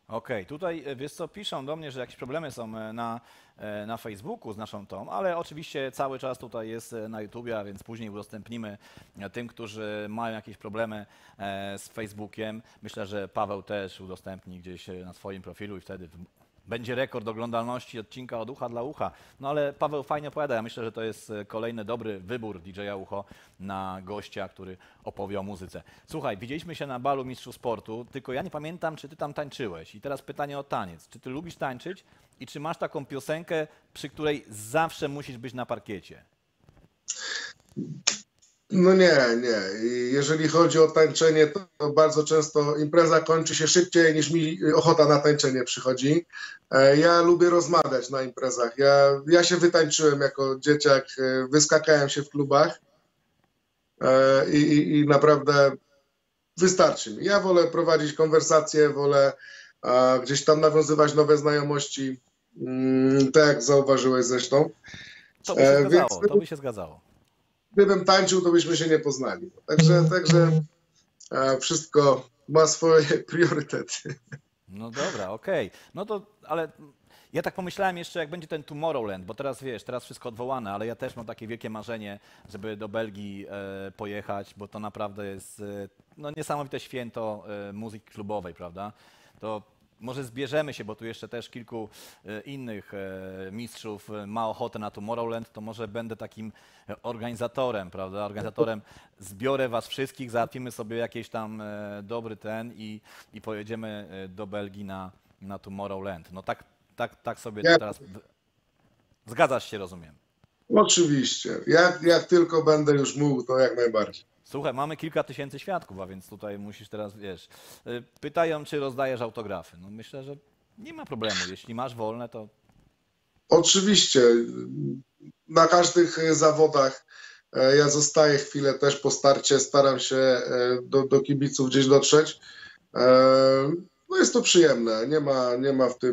Okej, tutaj e, wiesz co, piszą do mnie, że jakieś problemy są e, na, e, na Facebooku z naszą tą, ale oczywiście cały czas tutaj jest e, na YouTubie, a więc później udostępnimy e, tym, którzy mają jakieś problemy e, z Facebookiem. Myślę, że Paweł też udostępni gdzieś e, na swoim profilu i wtedy w- będzie rekord oglądalności odcinka od ucha dla ucha. No ale Paweł fajnie opowiada, ja myślę, że to jest e, kolejny dobry wybór D J-a Ucho na gościa, który opowie o muzyce. Słuchaj, widzieliśmy się na balu Mistrzów Sportu, tylko ja nie pamiętam, czy ty tam tańczyłeś. I teraz pytanie o taniec. Czy ty lubisz tańczyć i czy masz taką piosenkę, przy której zawsze musisz być na parkiecie? No nie, nie. I jeżeli chodzi o tańczenie, to, to bardzo często impreza kończy się szybciej niż mi ochota na tańczenie przychodzi. E, Ja lubię rozmawiać na imprezach. Ja, ja się wytańczyłem jako dzieciak, e, wyskakałem się w klubach e, i, i, i naprawdę wystarczy mi. Ja wolę prowadzić konwersacje, wolę e, gdzieś tam nawiązywać nowe znajomości, mm, tak jak zauważyłeś zresztą. To by się E, zgadzało, więc to by się zgadzało. gdybym tańczył, to byśmy się nie poznali. Także, także e, wszystko ma swoje priorytety. No dobra, okej. No to, ale ja tak pomyślałem jeszcze, jak będzie ten Tomorrowland, bo teraz wiesz, teraz wszystko odwołane, ale ja też mam takie wielkie marzenie, żeby do Belgii e, pojechać, bo to naprawdę jest e, no, niesamowite święto e, muzyki klubowej, prawda? To może zbierzemy się, bo tu jeszcze też kilku e, innych e, mistrzów e, ma ochotę na Tomorrowland, to może będę takim e, organizatorem, prawda? Organizatorem, zbiorę was wszystkich, załatwimy sobie jakiś tam e, dobry ten i, i pojedziemy e, do Belgii na, na Tomorrowland. No tak, tak, tak sobie Ja- teraz... Zgadzasz się, rozumiem. Oczywiście. Jak, jak tylko będę już mógł, to jak najbardziej. Słuchaj, mamy kilka tysięcy świadków, a więc tutaj musisz teraz, wiesz, y, pytają, czy rozdajesz autografy. No myślę, że nie ma problemu. Jeśli masz wolne, to Oczywiście. Na każdych zawodach e, ja zostaję chwilę też po starcie, staram się e, do, do kibiców gdzieś dotrzeć. E, No jest to przyjemne, nie ma, nie ma w tym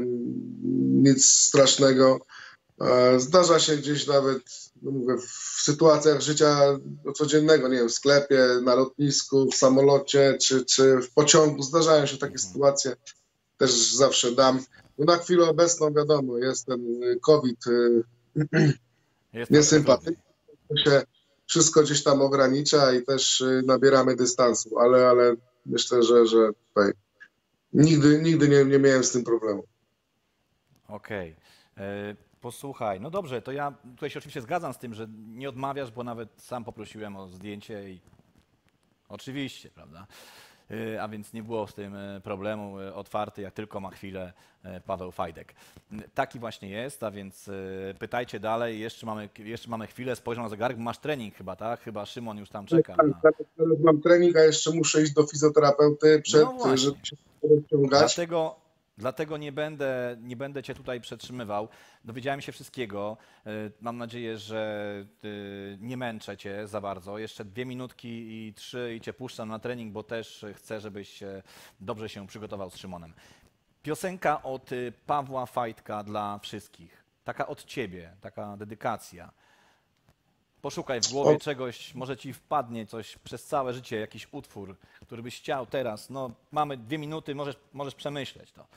nic strasznego. E, Zdarza się gdzieś nawet, no mówię, w sytuacjach życia codziennego, nie wiem, w sklepie, na lotnisku, w samolocie czy, czy w pociągu, zdarzają się takie sytuacje, też zawsze dam. No na chwilę obecną wiadomo, jest ten COVID y, jest trochę niesympatyczny, trudniej. się wszystko gdzieś tam ogranicza i też y, nabieramy dystansu, ale, ale myślę, że, że tutaj nigdy, nigdy nie, nie miałem z tym problemu. Okej. E, Posłuchaj, no dobrze, to ja tutaj się oczywiście zgadzam z tym, że nie odmawiasz, bo nawet sam poprosiłem o zdjęcie i oczywiście, prawda? E, A więc nie było z tym e, problemu. e, Otwarty, jak tylko ma chwilę, e, Paweł Fajdek. N- Taki właśnie jest, a więc e, pytajcie dalej. Jeszcze mamy, jeszcze mamy chwilę, spojrzę na zegarek, bo masz trening chyba, tak? Chyba Szymon już tam czeka. Na... Teraz, teraz mam trening, a jeszcze muszę iść do fizjoterapeuty przed, No właśnie. żeby się rozciągać. Dlatego, dlatego nie będę, nie będę cię tutaj przetrzymywał. Dowiedziałem się wszystkiego. E, Mam nadzieję, że e, nie męczę cię za bardzo. Jeszcze dwie minutki i trzy i cię puszczam na trening, bo też chcę, żebyś e, dobrze się przygotował z Szymonem. Piosenka od e, Pawła Fajtka dla wszystkich. Taka od ciebie, taka dedykacja. Poszukaj w głowie O. czegoś, może ci wpadnie coś przez całe życie, jakiś utwór, który byś chciał teraz. No, mamy dwie minuty, możesz, możesz przemyśleć to.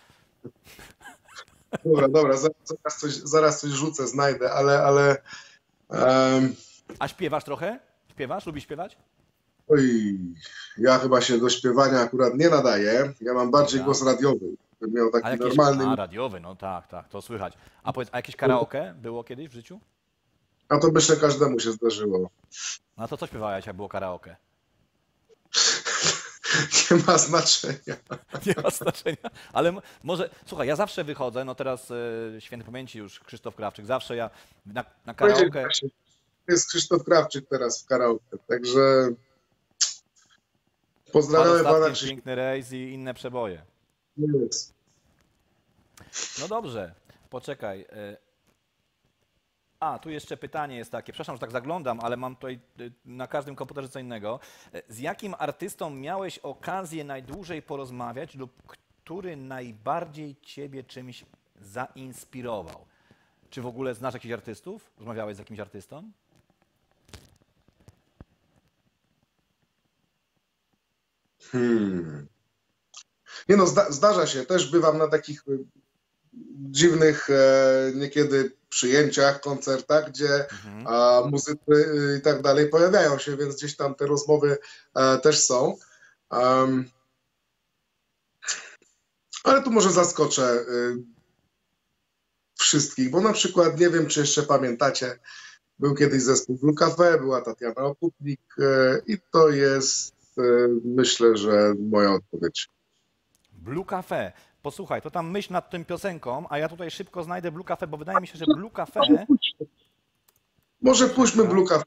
Dobra, dobra, zaraz, zaraz, coś, zaraz coś rzucę, znajdę, ale, ale em, A śpiewasz trochę? Śpiewasz? Lubisz śpiewać? oj, ja chyba się do śpiewania akurat nie nadaję. Ja mam bardziej Dobra. głos radiowy. Bym miał taki A jakieś... normalny. A, radiowy, no tak, tak, to słychać. A powiedz, a jakieś karaoke było kiedyś w życiu? A to myślę każdemu się zdarzyło. No to co śpiewałeś, jak było karaoke? Nie ma znaczenia. Nie ma znaczenia, ale m- może, słuchaj, ja zawsze wychodzę, no teraz e, świętej pamięci już Krzysztof Krawczyk, zawsze ja na, na Powiedzieli karaoke... właśnie, jest Krzysztof Krawczyk teraz w karaoke, także Pan pozdrawiamy pana ostatni Krzysztofa. piękny rejs i inne przeboje. No dobrze, poczekaj. e, A, tu jeszcze pytanie jest takie, przepraszam, że tak zaglądam, ale mam tutaj y, na każdym komputerze co innego. E, Z jakim artystą miałeś okazję najdłużej porozmawiać lub który najbardziej ciebie czymś zainspirował? Czy w ogóle znasz jakichś artystów? Rozmawiałeś z jakimś artystą? Hmm. Nie no, zda, zdarza się, też bywam na takich y, dziwnych e, niekiedy przyjęciach, koncertach, gdzie a, muzycy y, i tak dalej pojawiają się, więc gdzieś tam te rozmowy e, też są. Um, ale tu może zaskoczę y, wszystkich, bo na przykład, nie wiem, czy jeszcze pamiętacie, był kiedyś zespół Blue Cafe, była Tatiana Okupnik e, i to jest, e, myślę, że moja odpowiedź. Blue Cafe. Posłuchaj, to tam myśl nad tą piosenką, a ja tutaj szybko znajdę Blue Cafe, bo wydaje mi się, że Blue Cafe... Może puśćmy Blue Cafe.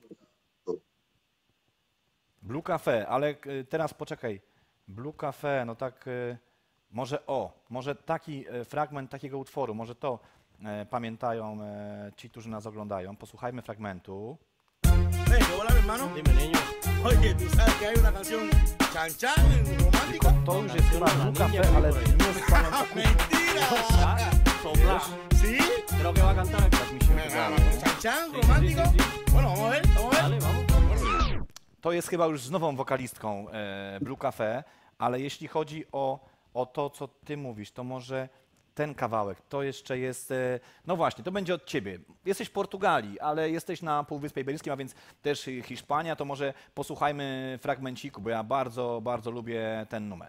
Blue Cafe, ale y, teraz poczekaj. Blue Cafe, no tak, y, może o, może taki y, fragment takiego utworu, może to y, pamiętają y, ci, którzy nas oglądają. Posłuchajmy fragmentu. Hey, ¿qué hola, mi hermano? Dime, niño. Oye, tú sabes que hay una canción Chan Chan Tylko romántica. to już jest chyba Blue Cafe, ale nie pamiętam. ¡Ah, mentira! Sopla. ¿Sí? Creo que va a cantar. Tak mi się Venga, wydaje. Chan Chan romántico. Bueno, vamos a ver, vamos a ver. Dale, vamos. To jest chyba już z nową wokalistką e, Blue Cafe, ale jeśli chodzi o, o to, co ty mówisz, to może ten kawałek, to jeszcze jest, e, no właśnie, to będzie od ciebie. Jesteś w Portugalii, ale jesteś na Półwyspie Iberyjskim, a więc też Hiszpania, to może posłuchajmy fragmenciku, bo ja bardzo, bardzo lubię ten numer.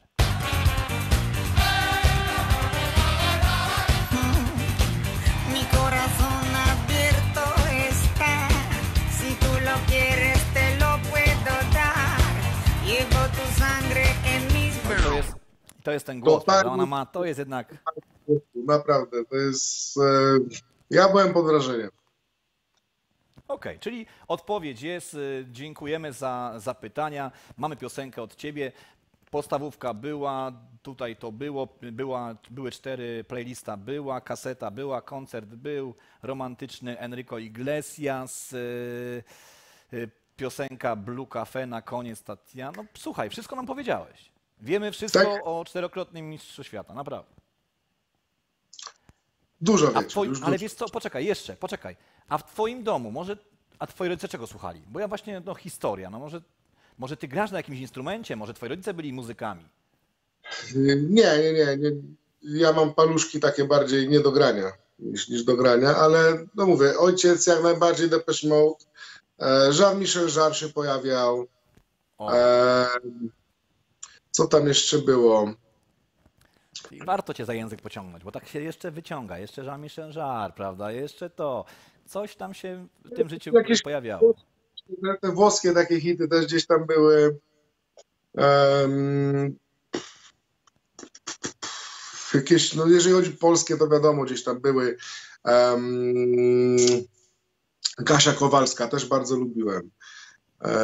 Mi corazón abierto está, si tú lo quieres te lo puedo dar. Llevo tu sangre en mis To jest, to jest ten głos, To tak- prawda? Ona ma, to jest jednak... Naprawdę, to jest... E, ja byłem pod wrażeniem. Okej, czyli odpowiedź jest. y, Dziękujemy za, za pytania. Mamy piosenkę od ciebie. Podstawówka była, tutaj to było, była, były cztery, playlista była, kaseta była, koncert był, romantyczny Enrico Iglesias, y, y, piosenka Blue Cafe na koniec Tatiana. No słuchaj, wszystko nam powiedziałeś. Wiemy wszystko Tak. o czterokrotnym mistrzu świata, naprawdę. Dużo A wiecie, twoi, już ale dużo. wiesz co, poczekaj, jeszcze, poczekaj. A w twoim domu, może, a twoi rodzice czego słuchali? Bo ja właśnie, no historia, no może, może ty grasz na jakimś instrumencie, może twoi rodzice byli muzykami. Nie, nie, nie, nie. Ja mam paluszki takie bardziej nie do grania niż, niż do grania, ale no mówię, ojciec jak najbardziej Depeche Mode, e, Jean-Michel Jarre się pojawiał, O, e, co tam jeszcze było? i warto cię za język pociągnąć, bo tak się jeszcze wyciąga, jeszcze Jean-Michel Jarre, prawda, jeszcze to. Coś tam się w tym życiu Jakieś- pojawiało. Te włoskie takie hity też gdzieś tam były. Em, jakieś, no jeżeli chodzi o polskie, to wiadomo, gdzieś tam były. Em, Kasia Kowalska też bardzo lubiłem. E,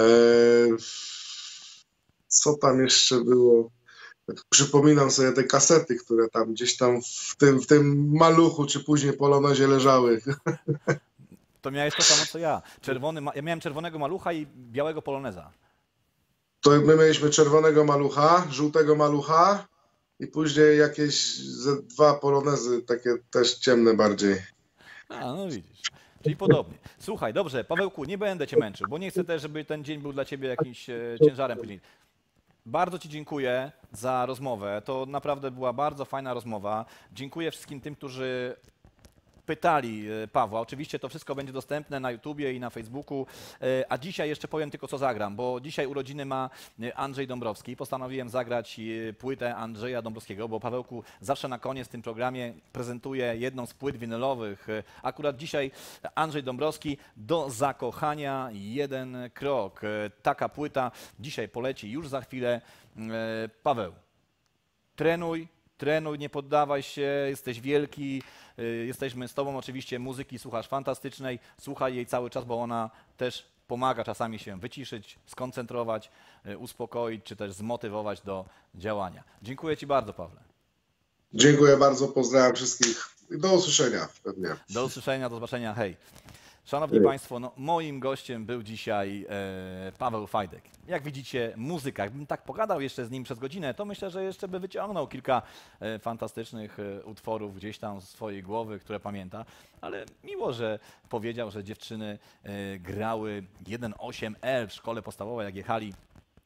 co tam jeszcze było? Przypominam sobie te kasety, które tam gdzieś tam w tym, w tym maluchu, czy później polonezie leżały. To miałeś to samo co ja. Czerwony, ma- ja miałem czerwonego malucha i białego poloneza. To my mieliśmy czerwonego malucha, żółtego malucha i później jakieś ze dwa polonezy, takie też ciemne bardziej. A, no widzisz. Czyli podobnie. Słuchaj, dobrze, Pawełku, nie będę cię męczył, bo nie chcę też, żeby ten dzień był dla ciebie jakimś e, ciężarem później. Bardzo ci dziękuję za rozmowę. To naprawdę była bardzo fajna rozmowa. Dziękuję wszystkim tym, którzy pytali e, Pawła. Oczywiście to wszystko będzie dostępne na YouTubie i na Facebooku. E, A dzisiaj jeszcze powiem tylko, co zagram, bo dzisiaj urodziny ma e, Andrzej Dąbrowski. Postanowiłem zagrać e, płytę Andrzeja Dąbrowskiego, bo Pawełku zawsze na koniec w tym programie prezentuje jedną z płyt winylowych. E, Akurat dzisiaj Andrzej Dąbrowski, Do zakochania jeden krok. E, Taka płyta dzisiaj poleci już za chwilę. E, Paweł, trenuj, trenuj, nie poddawaj się, jesteś wielki, y, jesteśmy z tobą oczywiście, muzyki słuchasz fantastycznej, słuchaj jej cały czas, bo ona też pomaga czasami się wyciszyć, skoncentrować, y, uspokoić, czy też zmotywować do działania. Dziękuję ci bardzo, Pawle. Dziękuję bardzo, pozdrawiam wszystkich. Do usłyszenia pewnie. Do usłyszenia, do zobaczenia, hej. Szanowni Państwo, no, moim gościem był dzisiaj e, Paweł Fajdek. Jak widzicie, muzyka. Jakbym tak pogadał jeszcze z nim przez godzinę, to myślę, że jeszcze by wyciągnął kilka e, fantastycznych e, utworów gdzieś tam z swojej głowy, które pamięta. Ale miło, że powiedział, że dziewczyny e, grały jeden osiem L w szkole podstawowej, jak jechali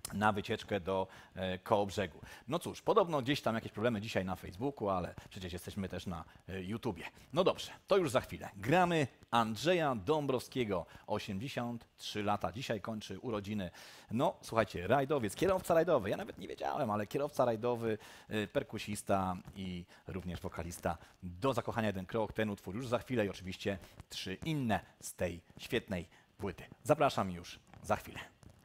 na wycieczkę do e, Kołobrzegu. No cóż, podobno gdzieś tam jakieś problemy dzisiaj na Facebooku, ale przecież jesteśmy też na e, YouTubie. No dobrze, to już za chwilę. Gramy Andrzeja Dąbrowskiego, osiemdziesiąt trzy lata. Dzisiaj kończy urodziny. No słuchajcie, rajdowiec, kierowca rajdowy. Ja nawet nie wiedziałem, ale kierowca rajdowy, e, perkusista i również wokalista. Do zakochania jeden krok. Ten utwór już za chwilę i oczywiście trzy inne z tej świetnej płyty. Zapraszam już za chwilę.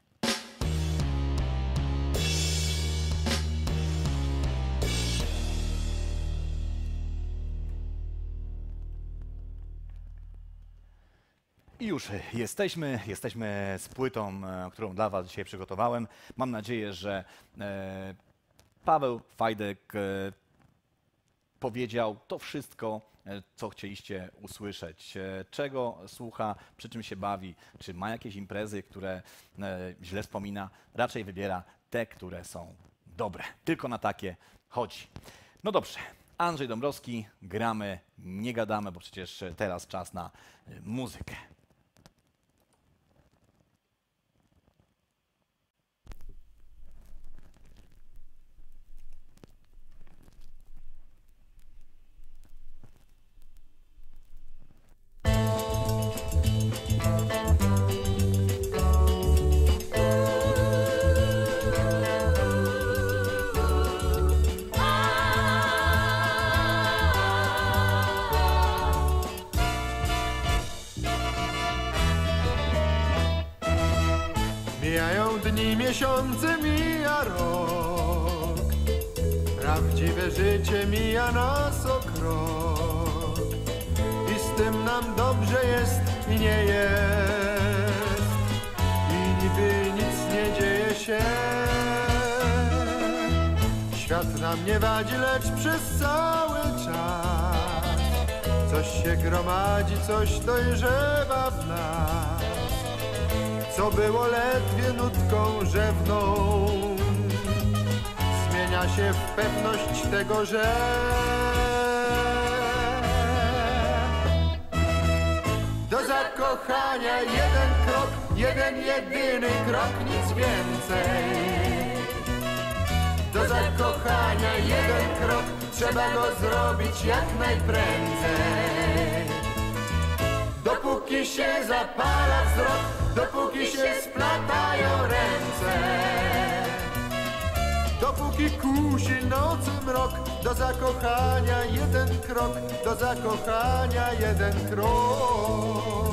I już jesteśmy, jesteśmy z płytą, e, którą dla Was dzisiaj przygotowałem. Mam nadzieję, że e, Paweł Fajdek e, powiedział to wszystko, e, co chcieliście usłyszeć. E, czego słucha, przy czym się bawi, czy ma jakieś imprezy, które e, źle wspomina. Raczej wybiera te, które są dobre. Tylko na takie chodzi. No dobrze. Andrzej Dąbrowski, gramy, nie gadamy, bo przecież teraz czas na e, muzykę. Mijają dni, miesiące, mija rok. Prawdziwe życie mija nas o krok. I z tym nam dobrze jest i nie jest. I niby nic nie dzieje się. Świat nam nie wadzi, lecz przez cały czas coś się gromadzi, coś dojrzewa w nas. Co było ledwie nutką rzewną, zmienia się w pewność tego, że do zakochania jeden krok, jeden jedyny krok, nic więcej. Do zakochania jeden krok, trzeba go zrobić jak najprędzej. Dopóki się zapala wzrok, dopóki się splatają ręce, dopóki kusi nocy mrok, do zakochania jeden krok, do zakochania jeden krok.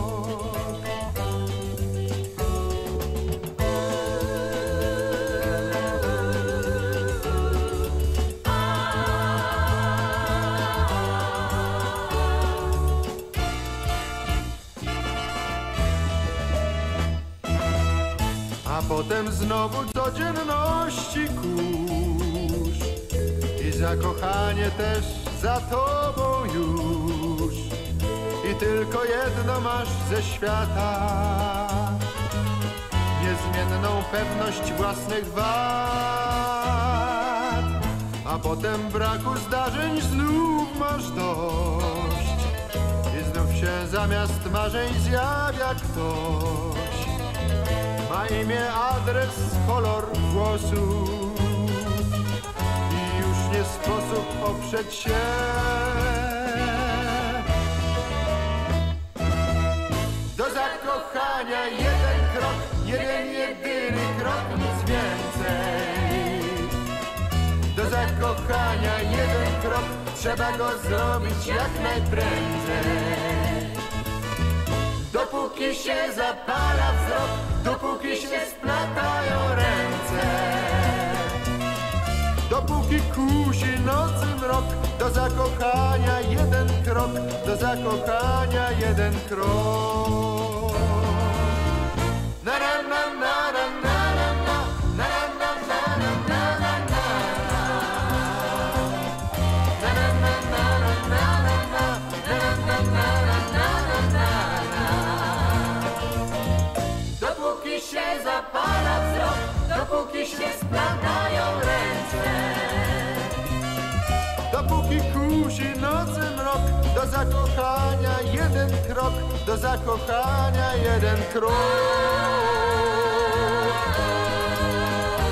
A potem znowu codzienności kurz i zakochanie też za tobą już. I tylko jedno masz ze świata, niezmienną pewność własnych wad. A potem braku zdarzeń znów masz dość i znów się zamiast marzeń zjawia ktoś. Ma imię, adres, kolor włosów i już nie sposób oprzeć się. Do zakochania jeden krok, jeden jedyny krok, nic więcej. Do zakochania jeden krok, trzeba go zrobić jak najprędzej. Dopóki się zapala wzrok, dopóki się splatają ręce, dopóki kusi nocy mrok, do zakochania jeden krok, do zakochania jeden krok. Na na na na na na na na na na na na na na. Na na na na na na na na na na na. Dopóki się zapala wzrok, dopóki się splatają ręce, dopóki kusi nocy mrok, do zakochania jeden krok, do zakochania jeden krok.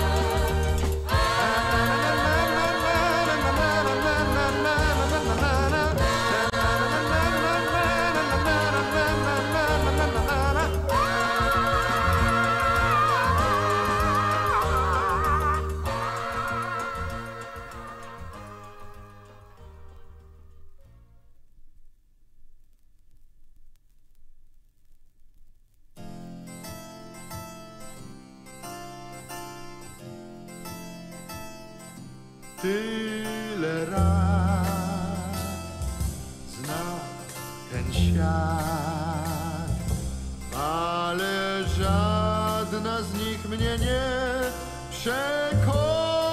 tyle raz zna ten świat, ale żadna z nich mnie nie przekona.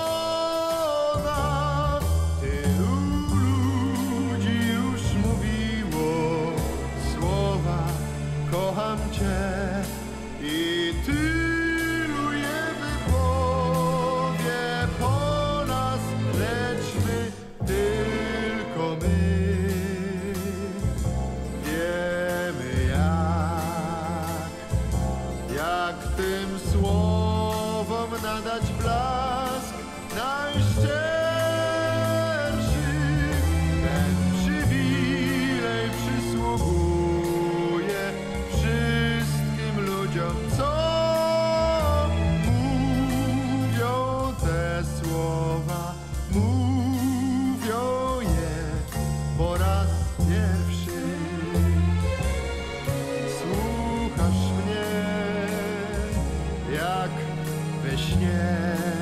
Tylu ludzi już mówiło słowa kocham cię i tylu je wypowie po nas, lecz my, tylko my wiemy jak, jak tym słowom nadać blask najszczerszy. Ten przywilej przysługuje wszystkim ludziom, co mówią te słowa, mówią je po raz pierwszy. Słuchasz mnie jak we śnie,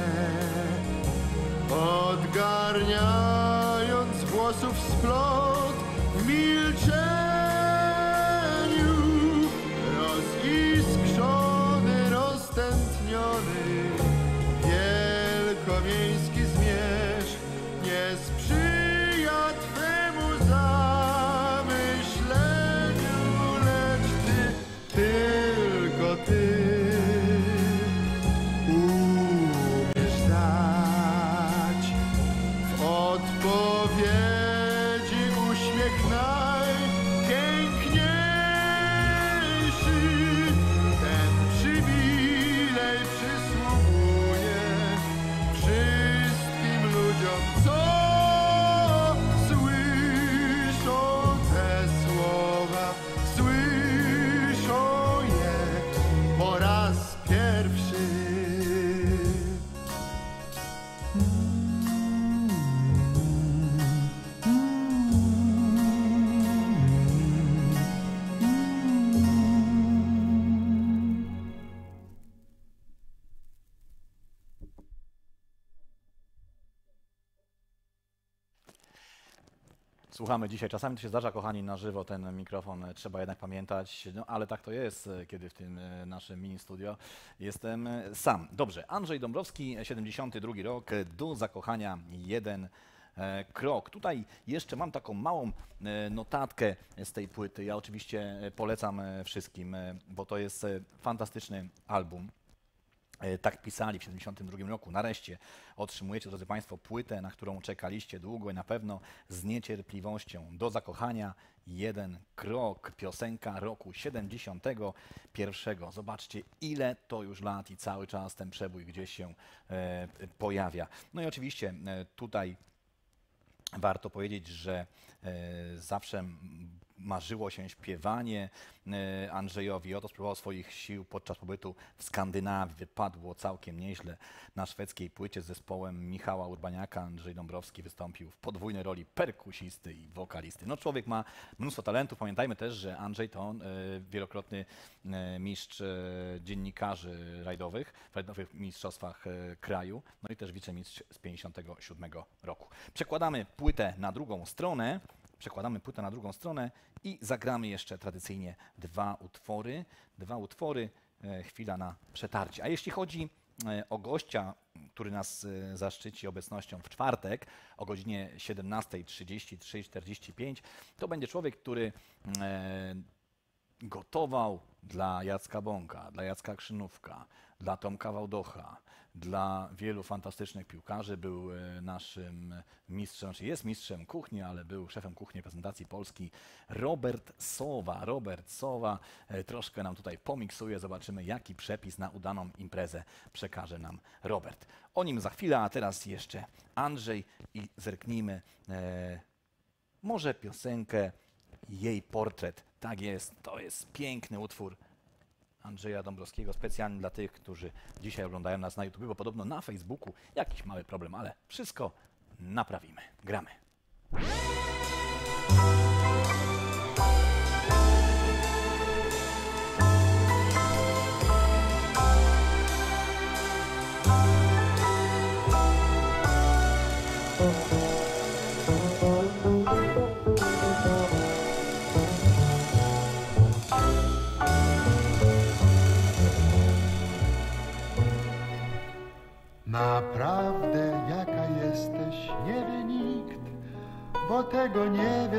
odgarniając włosów splot w milczeniu, roziskrzony, roztętniony, wielkomiejski zmierzch nie sprzyja twemu zamyśleniu, lecz ty, tylko ty umiesz dać w odpowiedzi uśmiech najpiękniejszy. Ten przywilej przysługuje wszystkim ludziom, co słyszą te słowa, słyszą je po raz pierwszy. Słuchamy dzisiaj. Czasami to się zdarza, kochani, na żywo ten mikrofon e, trzeba jednak pamiętać, no ale tak to jest, e, kiedy w tym e, naszym mini studio jestem e, sam. Dobrze, Andrzej Dąbrowski, siedemdziesiąty drugi rok, e, do zakochania jeden e, krok. Tutaj jeszcze mam taką małą e, notatkę z tej płyty. Ja oczywiście e, polecam e, wszystkim, e, bo to jest e, fantastyczny album. E, Tak pisali w siedemdziesiątym drugim roku. Nareszcie otrzymujecie, drodzy Państwo, płytę, na którą czekaliście długo i na pewno z niecierpliwością. Do zakochania jeden krok. Piosenka roku siedemdziesiątego pierwszego. Zobaczcie, ile to już lat i cały czas ten przebój gdzieś się e, pojawia. No i oczywiście e, tutaj warto powiedzieć, że e, zawsze m- marzyło się śpiewanie e, Andrzejowi. Oto spróbował swoich sił podczas pobytu w Skandynawii. Wypadło całkiem nieźle. Na szwedzkiej płycie z zespołem Michała Urbaniaka Andrzej Dąbrowski wystąpił w podwójnej roli perkusisty i wokalisty. No, człowiek ma mnóstwo talentów. Pamiętajmy też, że Andrzej to e, wielokrotny e, mistrz e, dziennikarzy rajdowych w rajdowych mistrzostwach e, kraju. No i też wicemistrz z pięćdziesiątego siódmego roku. Przekładamy płytę na drugą stronę. Przekładamy płytę na drugą stronę i zagramy jeszcze tradycyjnie dwa utwory. Dwa utwory, e, chwila na przetarcie. A jeśli chodzi e, o gościa, który nas e, zaszczyci obecnością w czwartek o godzinie siedemnastej trzydzieści trzy czterdzieści pięć, to będzie człowiek, który e, gotował dla Jacka Bąka, dla Jacka Krzynówka, dla Tomka Wałdocha, dla wielu fantastycznych piłkarzy. Był e, naszym mistrzem, czy jest mistrzem kuchni, ale był szefem kuchni reprezentacji Polski Robert Sowa. Robert Sowa e, troszkę nam tutaj pomiksuje. Zobaczymy, jaki przepis na udaną imprezę przekaże nam Robert. O nim za chwilę, a teraz jeszcze Andrzej i zerknijmy e, może piosenkę Jej portret. Tak jest, to jest piękny utwór Andrzeja Dąbrowskiego, specjalnie dla tych, którzy dzisiaj oglądają nas na YouTube, bo podobno na Facebooku jakiś mały problem, ale wszystko naprawimy. Gramy.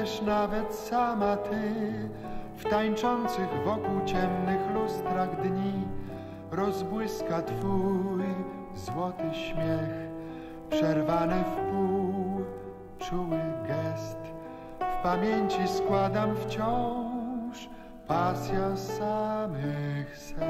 będziesz nawet sama ty w tańczących wokół ciemnych lustrach dni. Rozbłyska twój złoty śmiech, przerwany w pół, czuły gest. W pamięci składam wciąż pasja samych serc.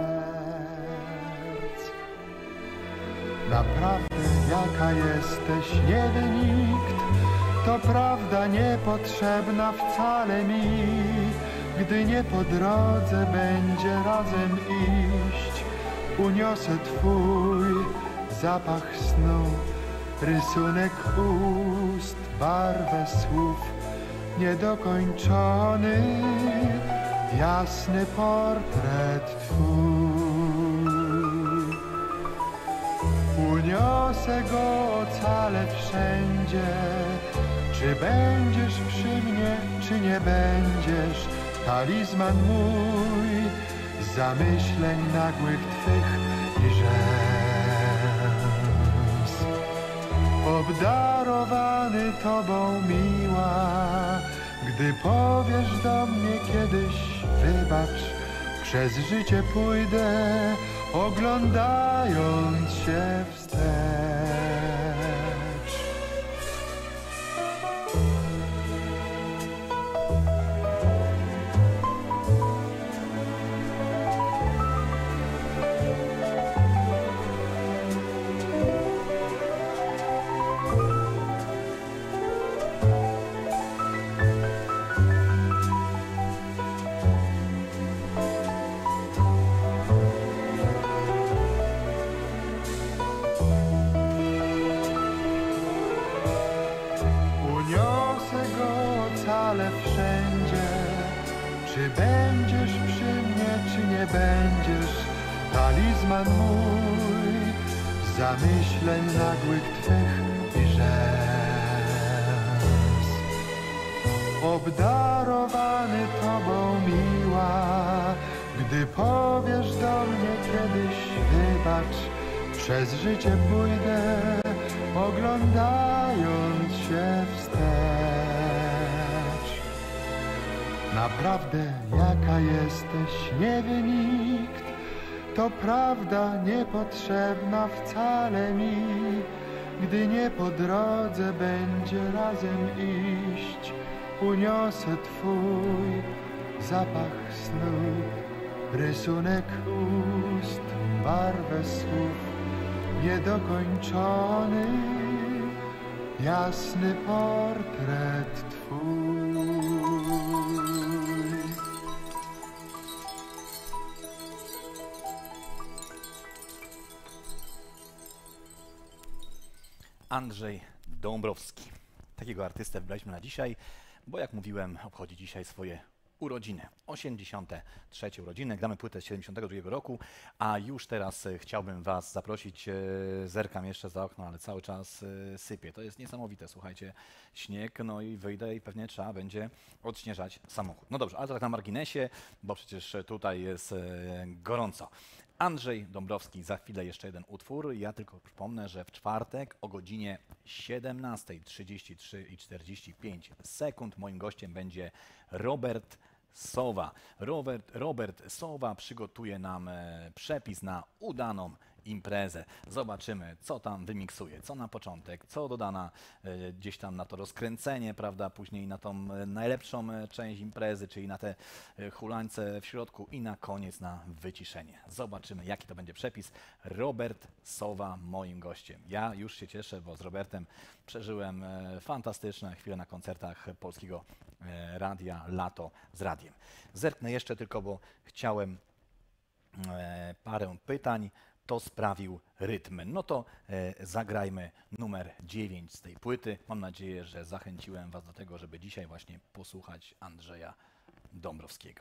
Naprawdę jaka jesteś, nie wie nikt, to prawda niepotrzebna wcale mi. Gdy nie po drodze będzie razem iść, uniosę twój zapach snu, rysunek ust, barwę słów, niedokończony, jasny portret twój. Uniosę go ocale wszędzie, czy będziesz przy mnie, czy nie będziesz, talizman mój, zamyśleń nagłych twych i rzęs. Obdarowany tobą miła, gdy powiesz do mnie kiedyś wybacz, przez życie pójdę, oglądając się wstecz. Czy będziesz przy mnie, czy nie będziesz, talizman mój, zamyśleń nagłych twych i rzęs. Obdarowany tobą miła, gdy powiesz do mnie kiedyś wybacz, przez życie pójdę, oglądając się wstecz. Naprawdę jaka jesteś, nie wie nikt, to prawda niepotrzebna wcale mi. Gdy nie po drodze będzie razem iść, uniosę twój zapach snu, rysunek ust, barwę słów, niedokończony, jasny portret twój. Andrzej Dąbrowski. Takiego artystę wybraliśmy na dzisiaj, bo jak mówiłem, obchodzi dzisiaj swoje urodziny. osiemdziesiąte trzecie urodziny. Gramy płytę z siedemdziesiątego drugiego roku, a już teraz chciałbym Was zaprosić. Zerkam jeszcze za okno, ale cały czas sypie. To jest niesamowite, słuchajcie, śnieg, no i wyjdę i pewnie trzeba będzie odśnieżać samochód. No dobrze, ale to tak na marginesie, bo przecież tutaj jest gorąco. Andrzej Dąbrowski, za chwilę jeszcze jeden utwór. Ja tylko przypomnę, że w czwartek o godzinie siedemnastej trzydzieści trzy i czterdzieści pięć sekund moim gościem będzie Robert Sowa. Robert, Robert Sowa przygotuje nam przepis na udaną imprezę. Zobaczymy, co tam wymiksuje, co na początek, co dodana e, gdzieś tam na to rozkręcenie, prawda, później na tą e, najlepszą e, część imprezy, czyli na te e, hulańce w środku i na koniec na wyciszenie. Zobaczymy, jaki to będzie przepis. Robert Sowa moim gościem. Ja już się cieszę, bo z Robertem przeżyłem e, fantastyczne chwile na koncertach Polskiego e, Radia Lato z radiem. Zerknę jeszcze tylko, bo chciałem e, parę pytań. To sprawił rytm. No to e, zagrajmy numer dziewięć z tej płyty. Mam nadzieję, że zachęciłem Was do tego, żeby dzisiaj właśnie posłuchać Andrzeja Dąbrowskiego.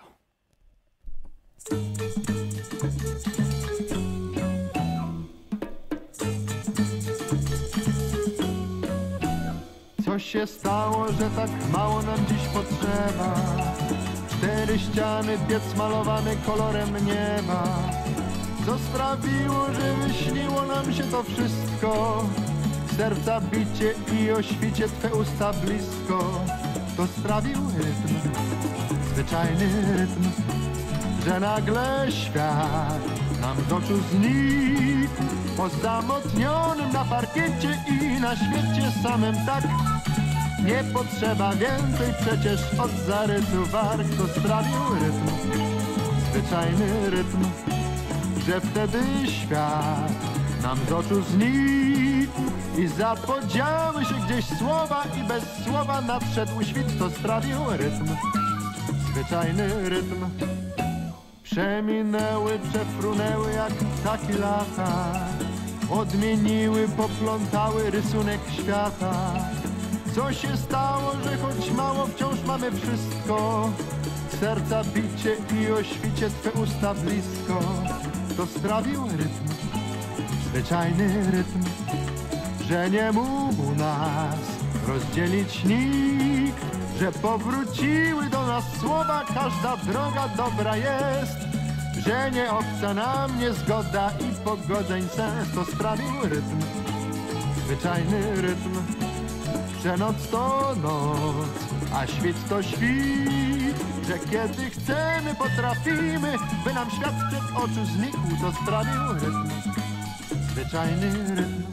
Coś się stało, że tak mało nam dziś potrzeba. Cztery ściany, piec malowany kolorem nieba. Co sprawiło, że wyśniło nam się to wszystko? Serca bicie i o świcie Twe usta blisko. to sprawił rytm, zwyczajny rytm, że nagle świat nam z oczu znikł. Osamotnionym na parkiecie i na świecie samym tak nie potrzeba więcej przecież od zarytu warg. To sprawił rytm, zwyczajny rytm, że wtedy świat nam z oczu znikł i zapodziały się gdzieś słowa i bez słowa nadszedł świt. To sprawił rytm, zwyczajny rytm. Przeminęły, przefrunęły jak ptaki lata, odmieniły, poplątały rysunek świata. Co się stało, że choć mało wciąż mamy wszystko, serca bicie i o świcie twe usta blisko. To sprawił rytm, zwyczajny rytm, że nie mógł nas rozdzielić nikt, że powróciły do nas słowa, każda droga dobra jest, że nie obca nam niezgoda i pogodzeń sens. To sprawił rytm, zwyczajny rytm, że noc to noc, a świt to świt, że kiedy chcemy, potrafimy, by nam świat przed oczu znikł. To sprawił rytm, zwyczajny rytm.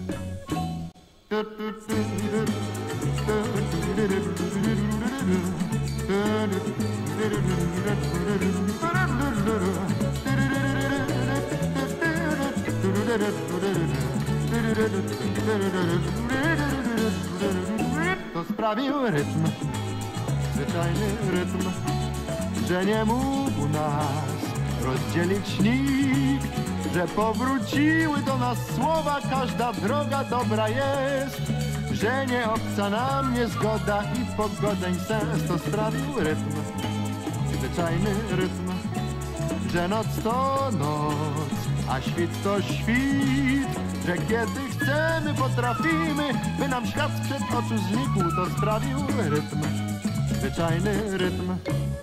To sprawił rytm, zwyczajny rytm, że nie mógł nas rozdzielić nikt, że powróciły do nas słowa, każda droga dobra jest, że nie obca nam niezgoda i pogodzeń sens. To sprawił rytm, zwyczajny rytm, że noc to noc, a świt to świt, że kiedy chcemy, potrafimy, by nam świat przed oczu znikł. To sprawił rytm, zwyczajny rytm.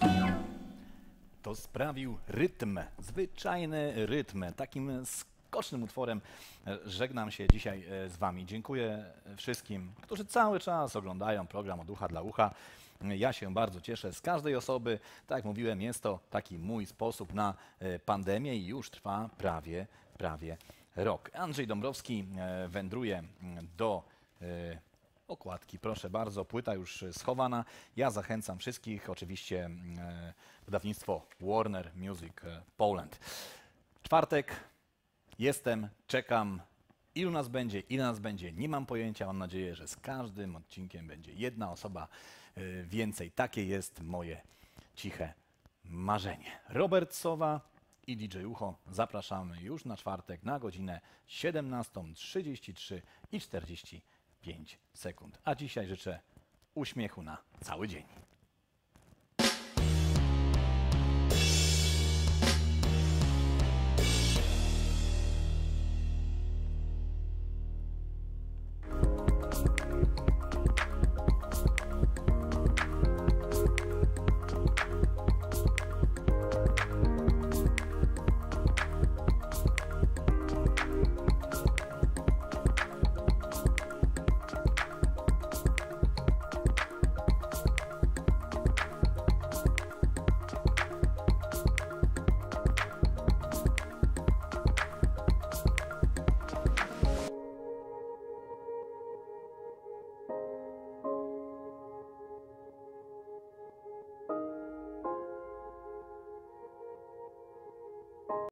To sprawił rytm, zwyczajny rytm. Takim skocznym utworem żegnam się dzisiaj z Wami. Dziękuję wszystkim, którzy cały czas oglądają program Od Ucha dla Ucha. Ja się bardzo cieszę z każdej osoby. Tak jak mówiłem, jest to taki mój sposób na pandemię i już trwa prawie, prawie rok. Andrzej Dąbrowski wędruje do okładki. Proszę bardzo, płyta już schowana. Ja zachęcam wszystkich, oczywiście wydawnictwo Warner Music Poland. Czwartek, jestem, czekam. Ilu nas będzie, ile nas będzie, nie mam pojęcia. Mam nadzieję, że z każdym odcinkiem będzie jedna osoba więcej. Takie jest moje ciche marzenie. Robert Sowa i D J Ucho zapraszamy już na czwartek na godzinę siedemnastą trzydzieści trzy i czterdzieści pięć sekund. A dzisiaj życzę uśmiechu na cały dzień.